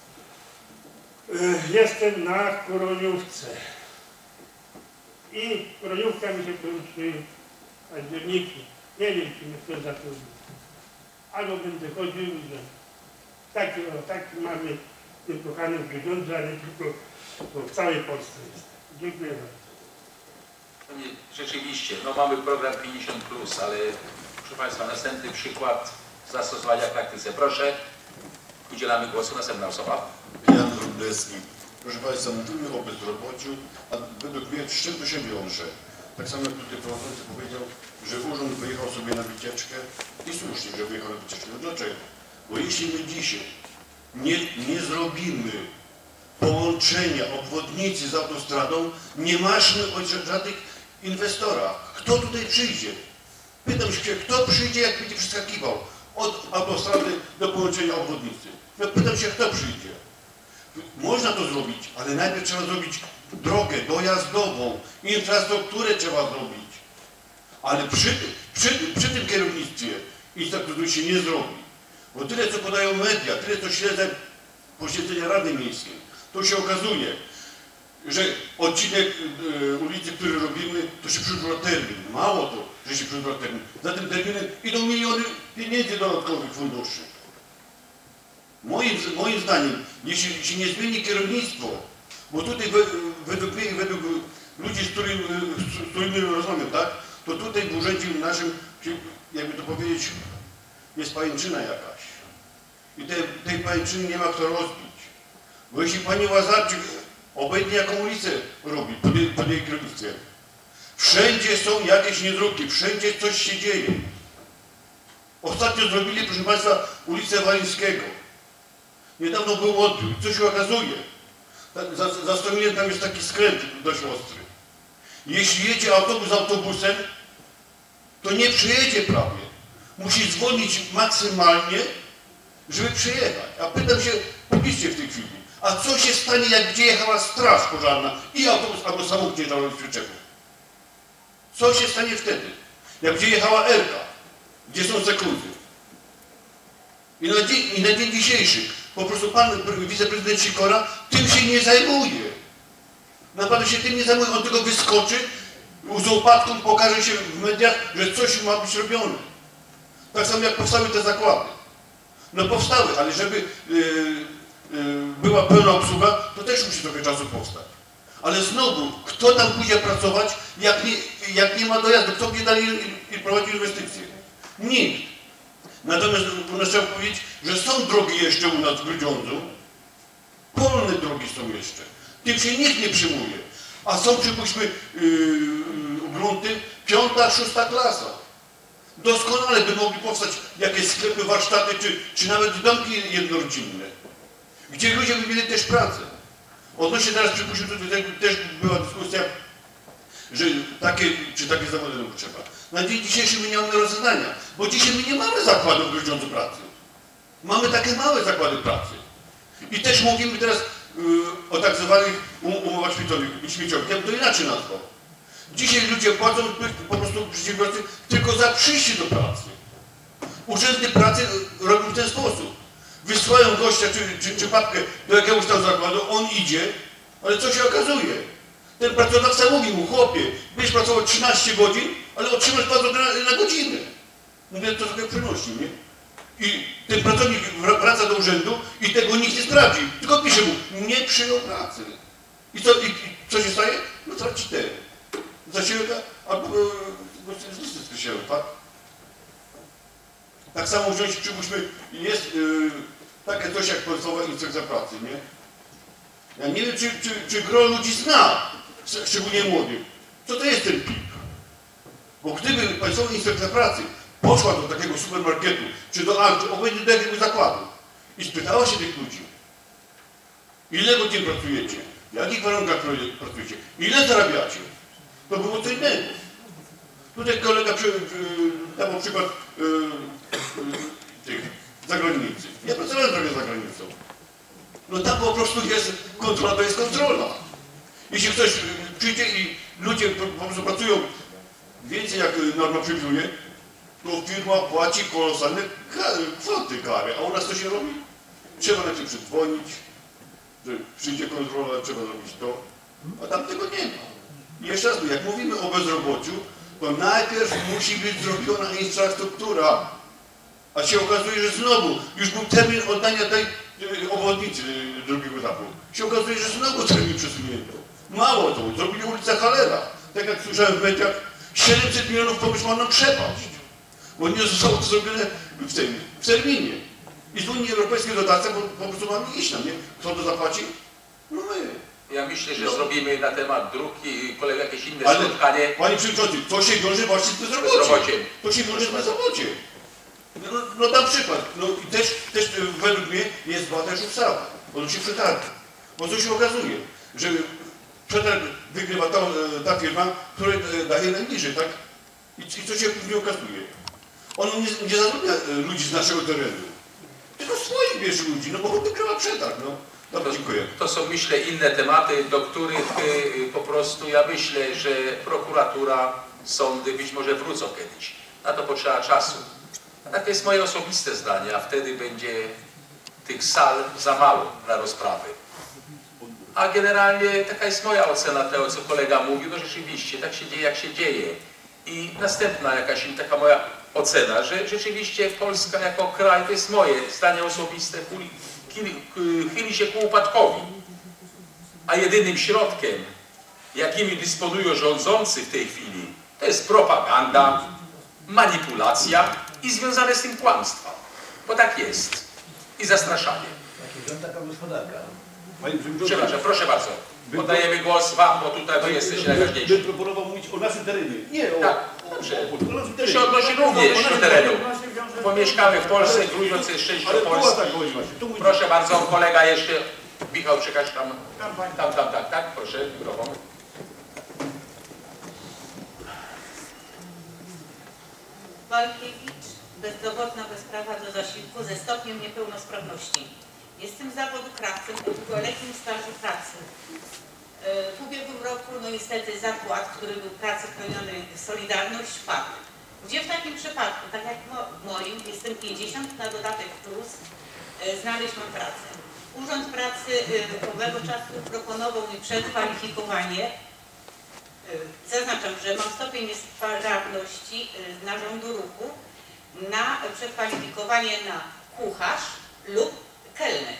Jestem na Kuroniówce. I Kuroniówka mi się kończy w październiku. Nie wiem, czy mnie ktoś zatrudni. Albo będę chodził, że taki, o, taki mamy tym kochanym w Grudziądzu, ale tylko w całej Polsce jest. Dziękuję bardzo. Rzeczywiście, no mamy program pięćdziesiąt plus, ale proszę Państwa, następny przykład zastosowania w praktyce. Proszę, udzielamy głosu. Następna osoba. Jan Wróblewski. Proszę Państwa, mówimy o bezrobociu, a według mnie z czym to się wiąże? Tak samo jak tutaj prowadzący powiedział, że urząd wyjechał sobie na wycieczkę wycieczkę i słusznie, że wyjechał na wycieczkę. No dlaczego? Bo jeśli my dzisiaj nie, nie zrobimy połączenia obwodnicy z autostradą, nie masz o żadnych inwestorach. Kto tutaj przyjdzie? Pytam się, kto przyjdzie, jak będzie przeskakiwał od autostrady do połączenia obwodnicy? Ja pytam się, kto przyjdzie? Można to zrobić, ale najpierw trzeba zrobić drogę dojazdową, infrastrukturę trzeba zrobić. Ale przy, przy, przy tym kierownictwie infrastruktury się nie zrobi. Bo tyle, co podają media, tyle, co śledzę posiedzenia Rady Miejskiej, to się okazuje, że odcinek y, ulicy, który robimy, to się przedłuża termin. Mało to, że się przedłuża termin. Za tym terminem idą miliony pieniędzy dodatkowych funduszy. Moim, moim zdaniem, jeśli się nie zmieni kierownictwo, bo tutaj według mnie i według ludzi, z którymi, z którymi rozmawiam, tak, to tutaj w urzędzie naszym, jakby to powiedzieć, jest pajęczyna jakaś. I te, tej pajęczyny nie ma kto rozbić. Bo jeśli pani Łazarczyk obojętnie jaką ulicę robi pod jej, pod jej kierownictwem, wszędzie są jakieś niedróbki, wszędzie coś się dzieje. Ostatnio zrobili, proszę Państwa, ulicę Walińskiego. Niedawno był odbiór. Co się okazuje? Za, za Stomilem tam jest taki skręt dość ostry. Jeśli jedzie autobus autobusem, to nie przejedzie prawie. Musi zwolnić maksymalnie, żeby przejechać. A pytam się, popiszcie w tej chwili, a co się stanie, jak gdzie jechała straż pożarna i autobus albo samochód ciężarowy z przyczepą? Co się stanie wtedy? Jak gdzie jechała Erka, gdzie są sekundy? I na dzień, i na dzień dzisiejszy po prostu pan wiceprezydent Sikora tym się nie zajmuje. Naprawdę się tym nie zajmuje. On tylko wyskoczy, z łopatką pokaże się w mediach, że coś ma być robione. Tak samo jak powstały te zakłady. No powstały, ale żeby yy, yy, była pełna obsługa, to też musi trochę czasu powstać. Ale znowu, kto tam pójdzie pracować, jak nie, jak nie ma dojazdu? Kto będzie dalej prowadził inwestycje? Nikt. Natomiast u nas trzeba powiedzieć, że są drogi jeszcze u nas w Grudziądzu. Polne drogi są jeszcze. Tym się nikt nie przyjmuje. A są, przypuśćmy, yy, grunty piąta, szósta klasa. Doskonale by mogli powstać jakieś sklepy, warsztaty, czy, czy nawet domki jednorodzinne, gdzie ludzie by mieli też pracę. Odnośnie teraz, przypuśćmy, tutaj też była dyskusja, że takie, czy takie zawody nam potrzeba. Na dzień dzisiejszy my nie mamy rozwiązania, bo dzisiaj my nie mamy zakładów w Grudziądzu pracy. Mamy takie małe zakłady pracy. I też mówimy teraz yy, o tak zwanych um, umowach śmieciowych. Ja bym to inaczej nazwał. Dzisiaj ludzie płacą po prostu przedsiębiorcy tylko za przyjście do pracy. Urzędy pracy robią w ten sposób. Wysyłają gościa czy, czy, czy papkę do jakiegoś tam zakładu, on idzie, ale co się okazuje? Ten pracodawca mówi mu, chłopie, będziesz pracował trzynaście godzin, ale otrzymasz płacę na, na godzinę. Mówię, to trochę przynosi, nie? I ten pracownik wraca do urzędu i tego nikt nie sprawdzi. Tylko pisze mu, nie przyjął pracy. I co, i, i co się staje? No traci teren. Zasiłka, albo z listy skreślają, tak? Tak samo wziąć, przypuśćmy, jest yy, takie coś jak Państwowa Inspekcja Pracy, nie? Ja nie wiem, czy, czy, czy gro ludzi zna, szczególnie młodych, co to jest ten P I P. Bo gdyby Państwowa Inspekcja Pracy poszła do takiego supermarketu, czy do Alczy, obojętnie do jakiegoś zakładu i spytała się tych ludzi, ile godzin pracujecie, w jakich warunkach pracujecie, ile zarabiacie, to było co innego. Tutaj kolega przy, dał przykład yy, yy, tych zagranicy. Ja pracowałem trochę za granicą. No tam po prostu jest kontrola, to jest kontrola. Jeśli ktoś przyjdzie i ludzie po prostu pracują więcej jak norma przewiduje, to firma płaci kolosalne kwoty kary. A u nas co się robi? Trzeba najpierw przedzwonić, że przyjdzie kontrola, trzeba zrobić to, a tam tego nie ma. I jeszcze raz, jak mówimy o bezrobociu, to najpierw musi być zrobiona infrastruktura. A się okazuje, że znowu, już był termin oddania tej obwodnicy drugiego etapu. Się okazuje, że znowu termin przesunięto. Mało to, zrobili ulicę Halera. Tak jak słyszałem w mediach, siedemset milionów pomysł na przepaść. Bo nie zostało to zrobione w, tym, w terminie. I z Unii Europejskiej dotacja, bo po prostu mamy iść na nie. Kto to zapłaci? No my. Ja myślę, że no. zrobimy na temat dróg i kolega jakieś inne Ale, spotkanie. Panie Przewodniczący, to się wiąże właśnie z bezrobociem. bezrobociem. To się wiąże z bezrobociem. No, no na przykład, no i też, też według mnie jest zła też ustawa, on się przetarga. Bo co się okazuje, że przetarg wygrywa ta, ta firma, która daje najniżej, tak? I, i co się później okazuje? On nie, nie zatrudnia ludzi z naszego terenu, tylko swoich bierze ludzi, no bo on wygrywa przetarg, no. Dobra, dziękuję. To są, myślę, inne tematy, do których y, po prostu ja myślę, że prokuratura, sądy być może wrócą kiedyś. Na to potrzeba czasu. Takie jest moje osobiste zdanie, a wtedy będzie tych sal za mało na rozprawy. A generalnie taka jest moja ocena tego, co kolega mówił. No rzeczywiście, tak się dzieje, jak się dzieje. I następna jakaś taka moja ocena, że rzeczywiście Polska jako kraj, to jest moje zdanie osobiste, chyli się ku upadkowi. A jedynym środkiem, jakimi dysponują rządzący w tej chwili, to jest propaganda, manipulacja i związane z tym kłamstwa. Bo tak jest. I zastraszanie. Taka gospodarka. Przepraszam, proszę bardzo. Oddajemy głos Wam, bo tutaj Wy jesteście najważniejsi. Bym proponował mówić o naszym terenie. Nie o... Tak, dobrze. To się odnosi również do terenu. Bo mieszkamy w Polsce, Grudziądz jest częścią Polski. Proszę bardzo, kolega jeszcze. Michał, przekaż tam. Tam, tam, tak, tak. Proszę, mikrofon. Walkiewicz, bezrobotna bez prawa do zasiłku ze stopniem niepełnosprawności. Jestem z zawodu krawcem po długoletnim stażu pracy. W ubiegłym roku, no niestety, zakład, który był pracy chronionej Solidarność, padł. Gdzie w takim przypadku, tak jak w moim, jestem pięćdziesiąt na dodatek plus, znaleźć mam pracę. Urząd Pracy owego czasu proponował mi przekwalifikowanie. Zaznaczam, że mam stopień niesprawności narządu ruchu na przekwalifikowanie na kucharz lub kelner.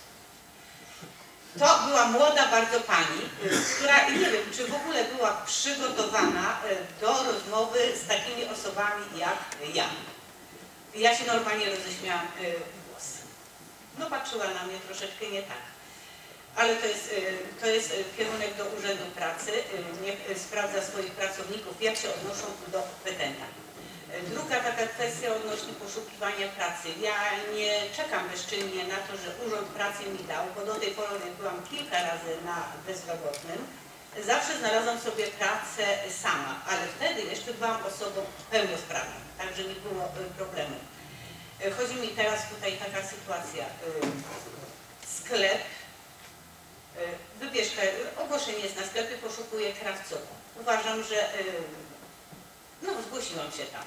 To była młoda bardzo pani, która nie wiem, czy w ogóle była przygotowana do rozmowy z takimi osobami jak ja. Ja się normalnie roześmiałam w głos. No patrzyła na mnie troszeczkę nie tak. Ale to jest, to jest kierunek do Urzędu Pracy, niech sprawdza swoich pracowników, jak się odnoszą do petenta. Druga taka kwestia odnośnie poszukiwania pracy. Ja nie czekam bezczynnie na to, że Urząd Pracy mi dał, bo do tej pory byłam kilka razy na bezrobotnym. Zawsze znalazłam sobie pracę sama, ale wtedy jeszcze byłam osobą pełnosprawną, także nie było problemu. Chodzi mi teraz tutaj taka sytuacja. Sklep, wybierzka, ogłoszenie jest na sklepie, poszukuję krawcową. Uważam, że no, zgłosiłam się tam.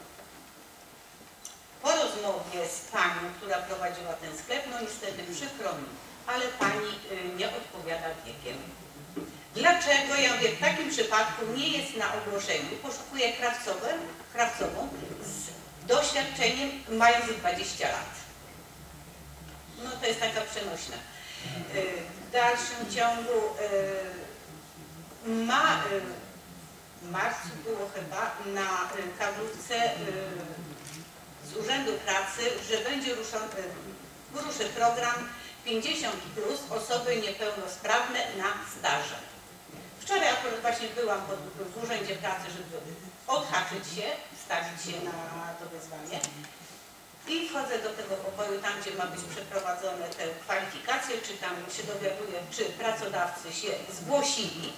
Po rozmowie z panią, która prowadziła ten sklep, no niestety przykro mi, ale pani nie odpowiada wiekiem. Dlaczego? Ja mówię, w takim przypadku nie jest na ogłoszeniu. Poszukuję krawcową, krawcową z doświadczeniem mając dwadzieścia lat. No to jest taka przenośna. W dalszym ciągu ma w marcu było chyba na kablówce z Urzędu Pracy, że będzie ruszony, ruszy program pięćdziesiąt plus osoby niepełnosprawne na staże. Wczoraj akurat właśnie byłam pod, w Urzędzie Pracy, żeby odhaczyć się, stawić się na to wyzwanie. I wchodzę do tego pokoju, tam gdzie ma być przeprowadzone te kwalifikacje, czy tam się dowiaduję, czy pracodawcy się zgłosili,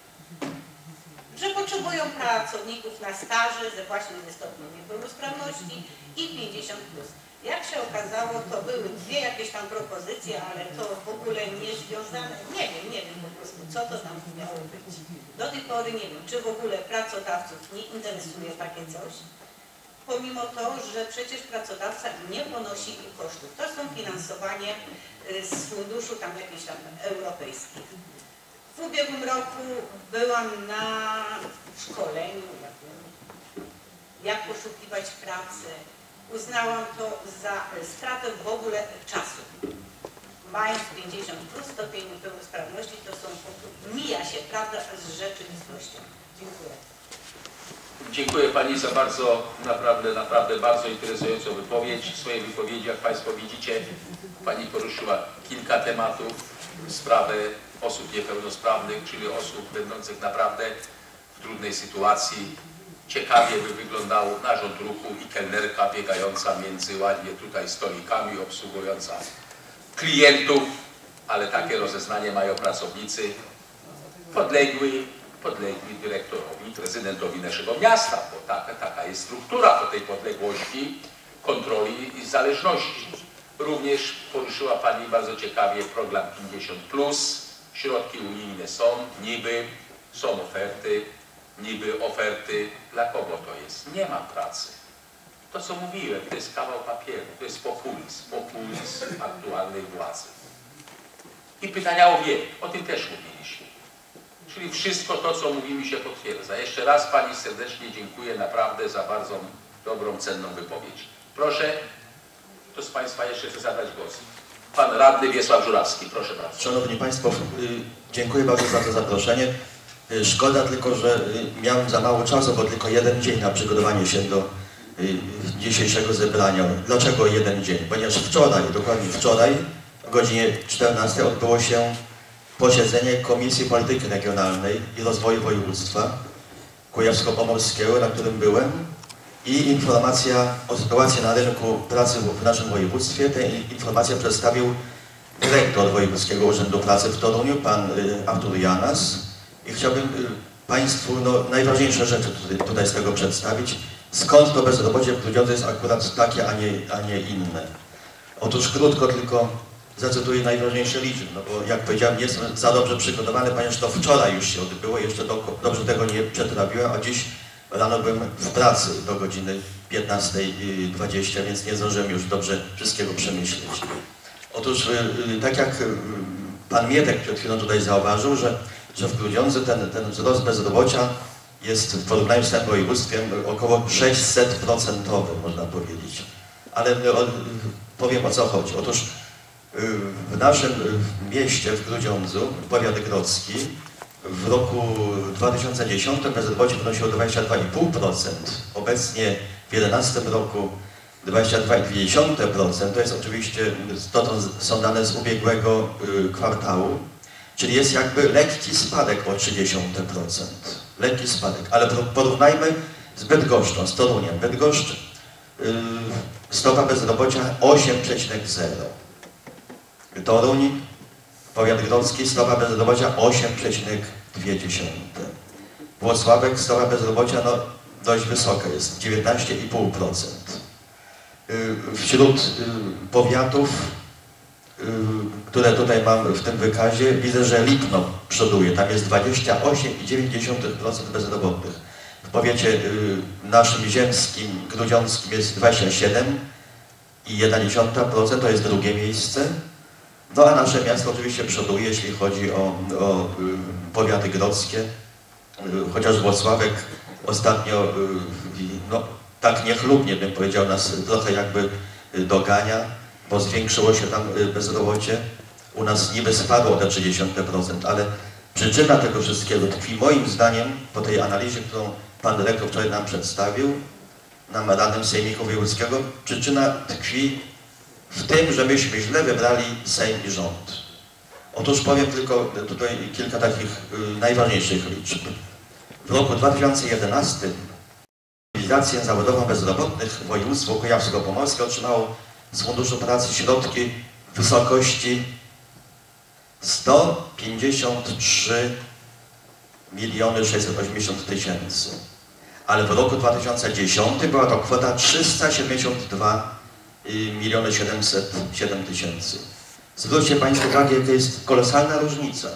że potrzebują pracowników na staże ze właśnie ze stopniem niepełnosprawności i pięćdziesiąt plus. Jak się okazało, to były dwie jakieś tam propozycje, ale to w ogóle nie związane, nie wiem, nie wiem po prostu, co to tam miało być. Do tej pory nie wiem, czy w ogóle pracodawców nie interesuje takie coś, pomimo to, że przecież pracodawca nie ponosi ich kosztów. To są finansowanie z funduszu tam jakichś tam europejskich. W ubiegłym roku byłam na szkoleniu, jak poszukiwać pracy. Uznałam to za stratę w ogóle czasu. Mając pięćdziesiąt plus stopień niepełnosprawności, to są, mija się prawda z rzeczywistością. Dziękuję. Dziękuję Pani za bardzo, naprawdę, naprawdę bardzo interesującą wypowiedź. W swojej wypowiedzi, jak Państwo widzicie, Pani poruszyła kilka tematów, sprawę osób niepełnosprawnych, czyli osób będących naprawdę w trudnej sytuacji. Ciekawie by wyglądało narząd ruchu i kelnerka biegająca między ładnie tutaj stolikami, obsługująca klientów, ale takie rozeznanie mają pracownicy podlegli, podlegli dyrektorowi, prezydentowi naszego miasta, bo taka, taka jest struktura o tej podległości, kontroli i zależności. Również poruszyła Pani bardzo ciekawie program pięćdziesiąt plus, środki unijne są, niby są oferty, niby oferty, dla kogo to jest? Nie ma pracy. To co mówiłem, to jest kawał papieru, to jest populizm, populizm aktualnej władzy. I pytania o wiek, o tym też mówiliśmy. Czyli wszystko to, co mówimy, się potwierdza. Jeszcze raz Pani serdecznie dziękuję naprawdę za bardzo dobrą, cenną wypowiedź. Proszę, kto z Państwa jeszcze chce zabrać głos? Pan radny Wiesław Żurawski, proszę bardzo. Szanowni Państwo, dziękuję bardzo za to zaproszenie. Szkoda tylko, że miałem za mało czasu, bo tylko jeden dzień na przygotowanie się do dzisiejszego zebrania. Dlaczego jeden dzień? Ponieważ wczoraj, dokładnie wczoraj, o godzinie czternastej odbyło się posiedzenie Komisji Polityki Regionalnej i Rozwoju Województwa Kujawsko-Pomorskiego, na którym byłem, i informacja o sytuacji na rynku pracy w naszym województwie. Tę informację przedstawił dyrektor Wojewódzkiego Urzędu Pracy w Toruniu, pan Artur Janas. I chciałbym Państwu no, najważniejsze rzeczy tutaj, tutaj z tego przedstawić. Skąd to bezrobocie w Grudziądzu jest akurat takie, a nie, a nie inne? Otóż krótko tylko zacytuję najważniejsze liczby, no bo jak powiedziałem, nie jestem za dobrze przygotowany, ponieważ to wczoraj już się odbyło, jeszcze do, dobrze tego nie przetrawiłem, a dziś rano byłem w pracy do godziny piętnastej dwadzieścia, więc nie zdążyłem już dobrze wszystkiego przemyśleć. Otóż tak jak pan Mietek przed chwilą tutaj zauważył, że, że w Grudziądzu ten, ten wzrost bezrobocia jest w porównaniu z tym województwem około sześćset procent, można powiedzieć. Ale powiem, o co chodzi. Otóż w naszym mieście, w Grudziądzu, powiat grodzki, w roku dwa tysiące dziesiątym bezrobocie wynosiło dwadzieścia dwa i pół procent. Obecnie w dwa tysiące jedenastym roku dwadzieścia dwa i dwie dziesiąte procent. To jest oczywiście, to, to są dane z ubiegłego kwartału, czyli jest jakby lekki spadek o trzydzieści procent. Lekki spadek, ale porównajmy z Bydgoszczą, z Toruniem. Bydgoszcz, yy, stopa bezrobocia osiem przecinek zero. Toruń, powiat grodzki, stopa bezrobocia osiem przecinek dwie. Włocławek, stopa bezrobocia no, dość wysoka jest, dziewiętnaście i pół procent. Wśród powiatów, które tutaj mam w tym wykazie, widzę, że Lipno przoduje, tam jest dwadzieścia osiem i dziewięć procent bezrobotnych. W powiecie naszym ziemskim, grudziąckim jest dwadzieścia siedem i jeden procent, to jest drugie miejsce. No a nasze miasto oczywiście przoduje, jeśli chodzi o, o powiaty grodzkie, chociaż Włocławek ostatnio, no tak niechlubnie bym powiedział, nas trochę jakby dogania, bo zwiększyło się tam bezrobocie. U nas niby spadło o te trzydzieści procent, ale przyczyna tego wszystkiego tkwi moim zdaniem, po tej analizie, którą pan dyrektor wczoraj nam przedstawił, nam radnym Sejmiku Wojewódzkiego, przyczyna tkwi w tym, że myśmy źle wybrali Sejm i rząd. Otóż powiem tylko tutaj kilka takich y, najważniejszych liczb. W roku dwa tysiące jedenastym mobilizację zawodową bezrobotnych województwo kujawsko-pomorskie otrzymało z Funduszu Pracy środki w wysokości sto pięćdziesiąt trzy miliony sześćset osiemdziesiąt tysięcy. Ale w roku dwa tysiące dziesiątym była to kwota trzysta siedemdziesiąt dwa miliony siedemset siedem tysięcy. Zwróćcie Państwo uwagę, jaka jest kolosalna różnica.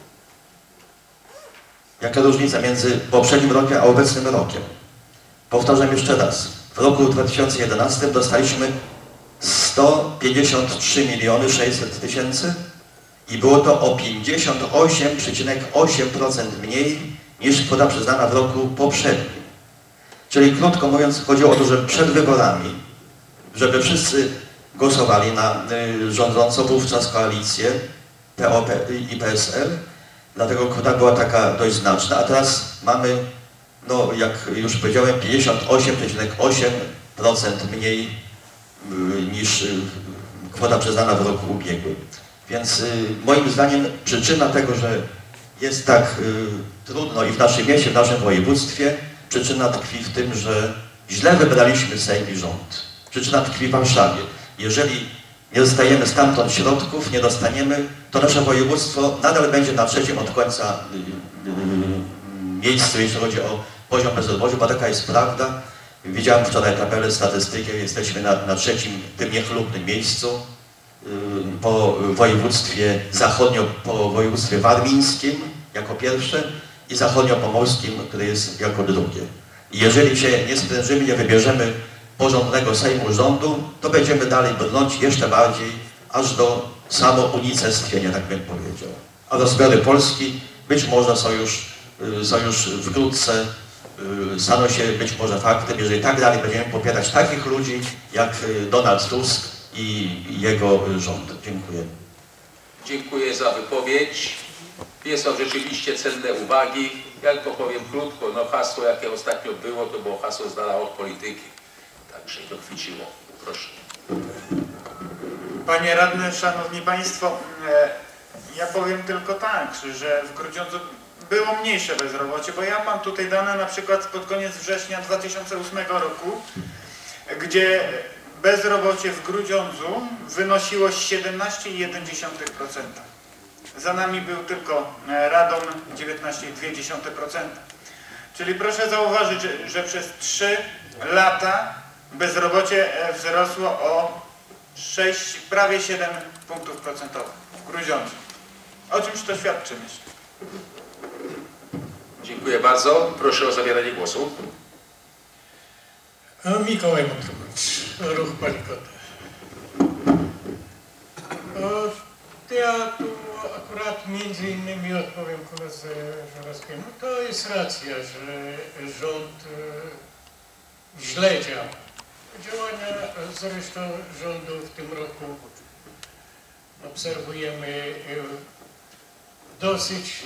Jaka różnica między poprzednim rokiem a obecnym rokiem. Powtarzam jeszcze raz. W roku dwa tysiące jedenastym dostaliśmy sto pięćdziesiąt trzy miliony sześćset tysięcy i było to o pięćdziesiąt osiem przecinek osiem procent mniej niż kwota przyznana w roku poprzednim. Czyli krótko mówiąc, chodziło o to, że przed wyborami, żeby wszyscy głosowali na y, rządzącą wówczas koalicję P O i P S L, dlatego kwota była taka dość znaczna, a teraz mamy, no jak już powiedziałem, pięćdziesiąt osiem przecinek osiem procent mniej y, niż y, kwota przyznana w roku ubiegłym. Więc y, moim zdaniem przyczyna tego, że jest tak y, trudno i w naszym mieście, w naszym województwie, przyczyna tkwi w tym, że źle wybraliśmy Sejm i rząd. Przyczyna tkwi w Warszawie. Jeżeli nie dostajemy stamtąd środków, nie dostaniemy, to nasze województwo nadal będzie na trzecim od końca y, y, y, miejscu, jeśli chodzi o poziom bezrobocia, bo taka jest prawda. Widziałem wczoraj tabelę, statystykę, jesteśmy na, na trzecim, tym niechlubnym miejscu y, po województwie zachodnio, po województwie warmińskim jako pierwsze i zachodniopomorskim, które jest jako drugie. I jeżeli się nie sprężymy, nie wybierzemy porządnego Sejmu rządu, to będziemy dalej brnąć jeszcze bardziej, aż do samounicestwienia, tak bym powiedział. A rozbiory Polski być może są już, są już wkrótce, staną się być może faktem, jeżeli tak dalej będziemy popierać takich ludzi jak Donald Tusk i jego rząd. Dziękuję. Dziękuję za wypowiedź. Jest to rzeczywiście cenne uwagi. Ja tylko powiem krótko, no hasło jakie ostatnio było, to było hasło z dala od polityki. Także to chwyciło. Proszę. Panie radny, szanowni państwo, ja powiem tylko tak, że w Grudziądzu było mniejsze bezrobocie, bo ja mam tutaj dane na przykład pod koniec września dwa tysiące ósmego roku, gdzie bezrobocie w Grudziądzu wynosiło siedemnaście przecinek jeden procent. Za nami był tylko Radom dziewiętnaście przecinek dwa procent. Czyli proszę zauważyć, że, że przez trzy lata bezrobocie wzrosło o sześć, prawie siedem punktów procentowych w Grudziądzu. O czymś to świadczy, myślę. Dziękuję bardzo. Proszę o zabieranie głosu. Mikołaj Motrowicz, Ruch Palikota. Ja tu akurat między innymi odpowiem koledze Żurawskiemu. To jest racja, że rząd źle działa. Działania zresztą rządu w tym roku obserwujemy dosyć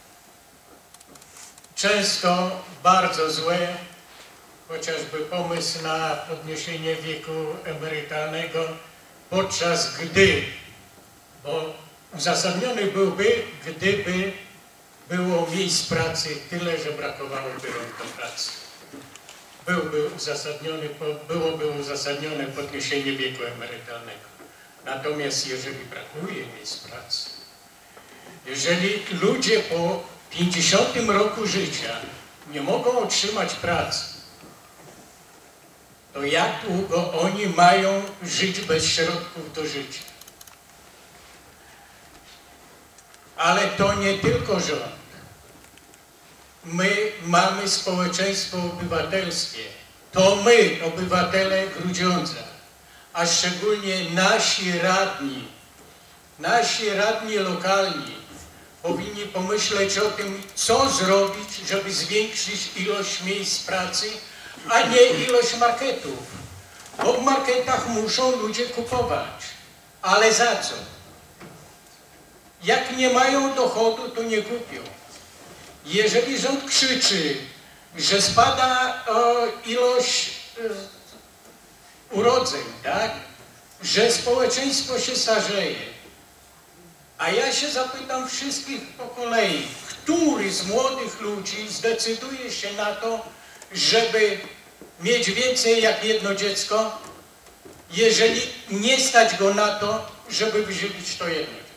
często bardzo złe, chociażby pomysł na podniesienie wieku emerytalnego, podczas gdy, bo uzasadniony byłby, gdyby było miejsc pracy tyle, że brakowałoby rąk do pracy. Byłby uzasadniony, byłoby uzasadnione podniesienie wieku emerytalnego. Natomiast jeżeli brakuje miejsc pracy, jeżeli ludzie po pięćdziesiątym roku życia nie mogą otrzymać pracy, to jak długo oni mają żyć bez środków do życia? Ale to nie tylko rząd. My mamy społeczeństwo obywatelskie. To my, obywatele Grudziądza, a szczególnie nasi radni, nasi radni lokalni powinni pomyśleć o tym, co zrobić, żeby zwiększyć ilość miejsc pracy, a nie ilość marketów. Bo w marketach muszą ludzie kupować. Ale za co? Jak nie mają dochodu, to nie kupią. Jeżeli rząd krzyczy, że spada o, ilość e, urodzeń, tak? Że społeczeństwo się starzeje, a ja się zapytam wszystkich po kolei, który z młodych ludzi zdecyduje się na to, żeby mieć więcej jak jedno dziecko, jeżeli nie stać go na to, żeby wyżywić to jedno dziecko.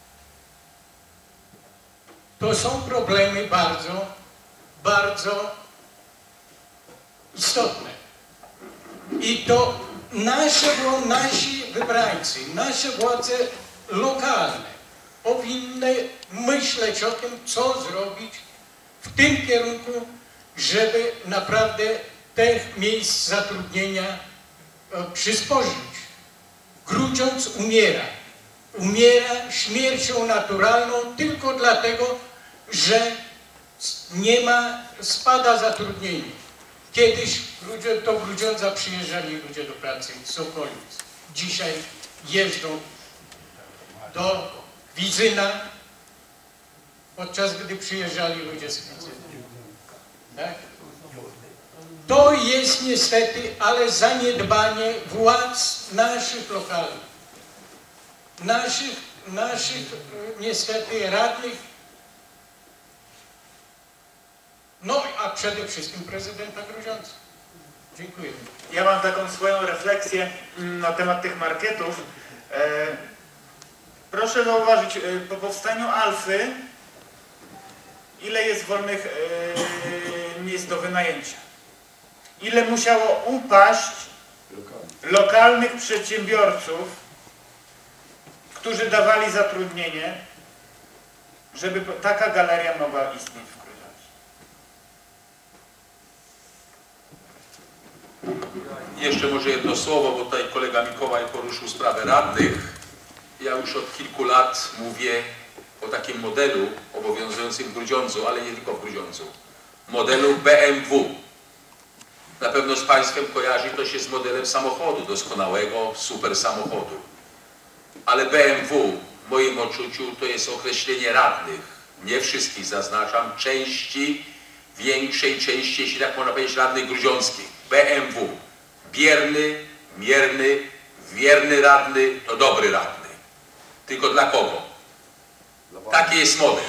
To są problemy bardzo, bardzo istotne. I to nasze, nasi wybrańcy, nasze władze lokalne powinny myśleć o tym, co zrobić w tym kierunku, żeby naprawdę tych miejsc zatrudnienia przysporzyć. Grudziądz umiera. Umiera śmiercią naturalną tylko dlatego, że nie ma, spada zatrudnienie. Kiedyś do Grudziądza przyjeżdżali ludzie do pracy z okolic. Dzisiaj jeżdżą do Widzyna, podczas gdy przyjeżdżali ludzie z Widzyna. Tak? To jest niestety, ale zaniedbanie władz naszych lokalnych, naszych naszych niestety radnych, no a przede wszystkim prezydenta Grudziądza. Dziękuję. Ja mam taką swoją refleksję na temat tych marketów. Proszę zauważyć, po powstaniu Alfy, ile jest wolnych miejsc do wynajęcia? Ile musiało upaść lokalnych przedsiębiorców, którzy dawali zatrudnienie, żeby taka galeria mogła istnieć w Grudziądzu? Jeszcze może jedno słowo, bo tutaj kolega Mikołaj poruszył sprawę radnych. Ja już od kilku lat mówię o takim modelu obowiązującym w Grudziądzu, ale nie tylko w Grudziądzu. Modelu B M W. Na pewno z Państwem kojarzy to się z modelem samochodu, doskonałego, super samochodu. Ale B M W w moim odczuciu to jest określenie radnych. Nie wszystkich, zaznaczam, części, większej części, jeśli tak można powiedzieć, radnych grudziąckich. B M W. Bierny, mierny, wierny radny to dobry radny. Tylko dla kogo? Taki jest model.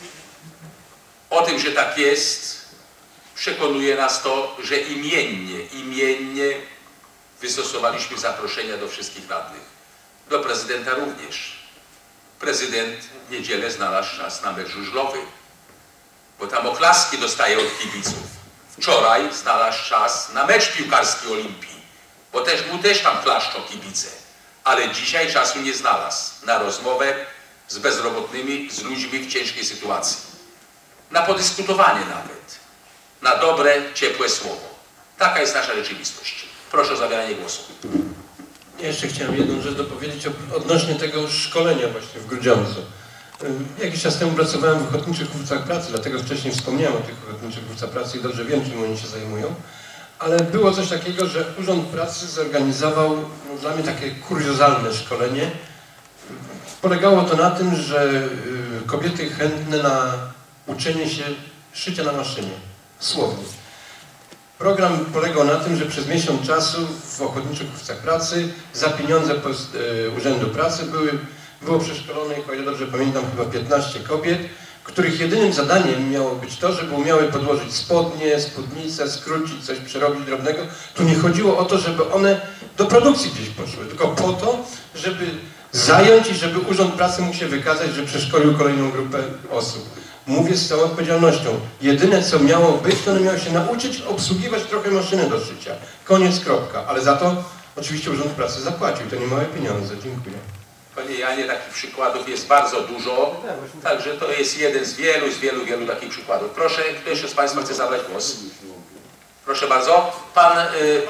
O tym, że tak jest, przekonuje nas to, że imiennie, imiennie wystosowaliśmy zaproszenia do wszystkich radnych. Do prezydenta również. Prezydent w niedzielę znalazł czas na mecz żużlowy, bo tam oklaski dostaje od kibiców. Wczoraj znalazł czas na mecz piłkarski Olimpii, bo też mu też tam klaszczą kibice. Ale dzisiaj czasu nie znalazł na rozmowę z bezrobotnymi, z ludźmi w ciężkiej sytuacji. Na podyskutowanie nawet. Na dobre, ciepłe słowo. Taka jest nasza rzeczywistość. Proszę o zabieranie głosu. Ja jeszcze chciałem jedną rzecz dopowiedzieć odnośnie tego szkolenia właśnie w Grudziądzu. Jakiś czas temu pracowałem w Ochotniczych Hufcach Pracy, dlatego wcześniej wspomniałem o tych Ochotniczych Hufcach Pracy i dobrze wiem, czym oni się zajmują. Ale było coś takiego, że Urząd Pracy zorganizował no, dla mnie takie kuriozalne szkolenie. Polegało to na tym, że y, kobiety chętne na uczenie się szycia na maszynie. Słownie. Program polegał na tym, że przez miesiąc czasu w Ochotniczych Hufcach Pracy za pieniądze post, y, Urzędu Pracy były, było przeszkolonych, o ile dobrze pamiętam, chyba piętnaście kobiet, których jedynym zadaniem miało być to, żeby umiały podłożyć spodnie, spódnicę, skrócić, coś przerobić drobnego. Tu nie chodziło o to, żeby one do produkcji gdzieś poszły, tylko po to, żeby zająć i żeby Urząd Pracy mógł się wykazać, że przeszkolił kolejną grupę osób. Mówię z całą odpowiedzialnością. Jedyne, co miało być, to one miały się nauczyć obsługiwać trochę maszyny do szycia. Koniec, kropka. Ale za to oczywiście Urząd Pracy zapłacił. To nie małe pieniądze. Dziękuję. Panie Janie, takich przykładów jest bardzo dużo, także to jest jeden z wielu, z wielu, wielu takich przykładów. Proszę, kto jeszcze z Państwa chce zabrać głos? Proszę bardzo. Pan... Y,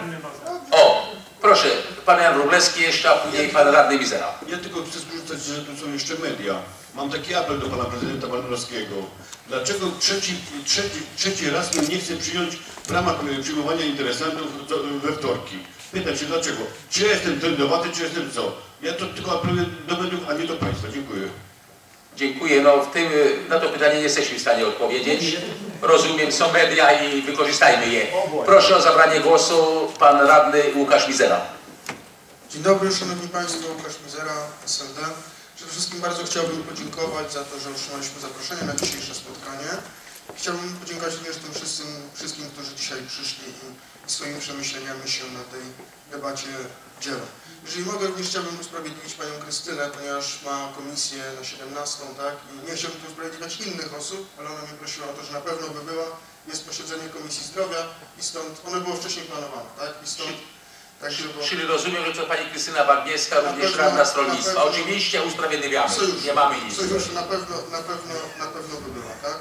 o, proszę, Pan Jan Wróblewski jeszcze, a później Pan Radny Mizera. Ja tylko chcę skorzystać, że tu są jeszcze media. Mam taki apel do Pana Prezydenta Malinowskiego. Dlaczego trzeci, trzeci, trzeci raz nie chce przyjąć w ramach przyjmowania interesantów we wtorki? Pytam się dlaczego. Czy ja jestem trendowaty, czy jestem co? Ja to tylko apeluję do mediów, a nie do Państwa. Dziękuję. Dziękuję. No w tym, na to pytanie nie jesteśmy w stanie odpowiedzieć. Rozumiem, są media i wykorzystajmy je. Proszę o zabranie głosu Pan Radny Łukasz Mizera. Dzień dobry, Szanowni Państwo, Łukasz Mizera, S L D. Przede wszystkim bardzo chciałbym podziękować za to, że otrzymaliśmy zaproszenie na dzisiejsze spotkanie. Chciałbym podziękować również tym wszystkim, wszystkim którzy dzisiaj przyszli i swoimi przemyśleniami się na tej debacie dzielą. Jeżeli mogę, również chciałbym usprawiedliwić Panią Krystynę, ponieważ ma komisję na siedemnastą, tak? I nie chciałbym tu usprawiedliwiać innych osób, ale ona mnie prosiła o to, że na pewno by była. Jest posiedzenie Komisji Zdrowia i stąd, ono było wcześniej planowane, tak? I stąd... Także, bo... Czyli rozumiem, że to Pani Krystyna Wagniewska, również Radna Stronnictwa. Pewno, Oczywiście usprawiedliwiamy, sojusz, nie mamy nic. Sojusz na pewno, na pewno, na pewno by była, tak?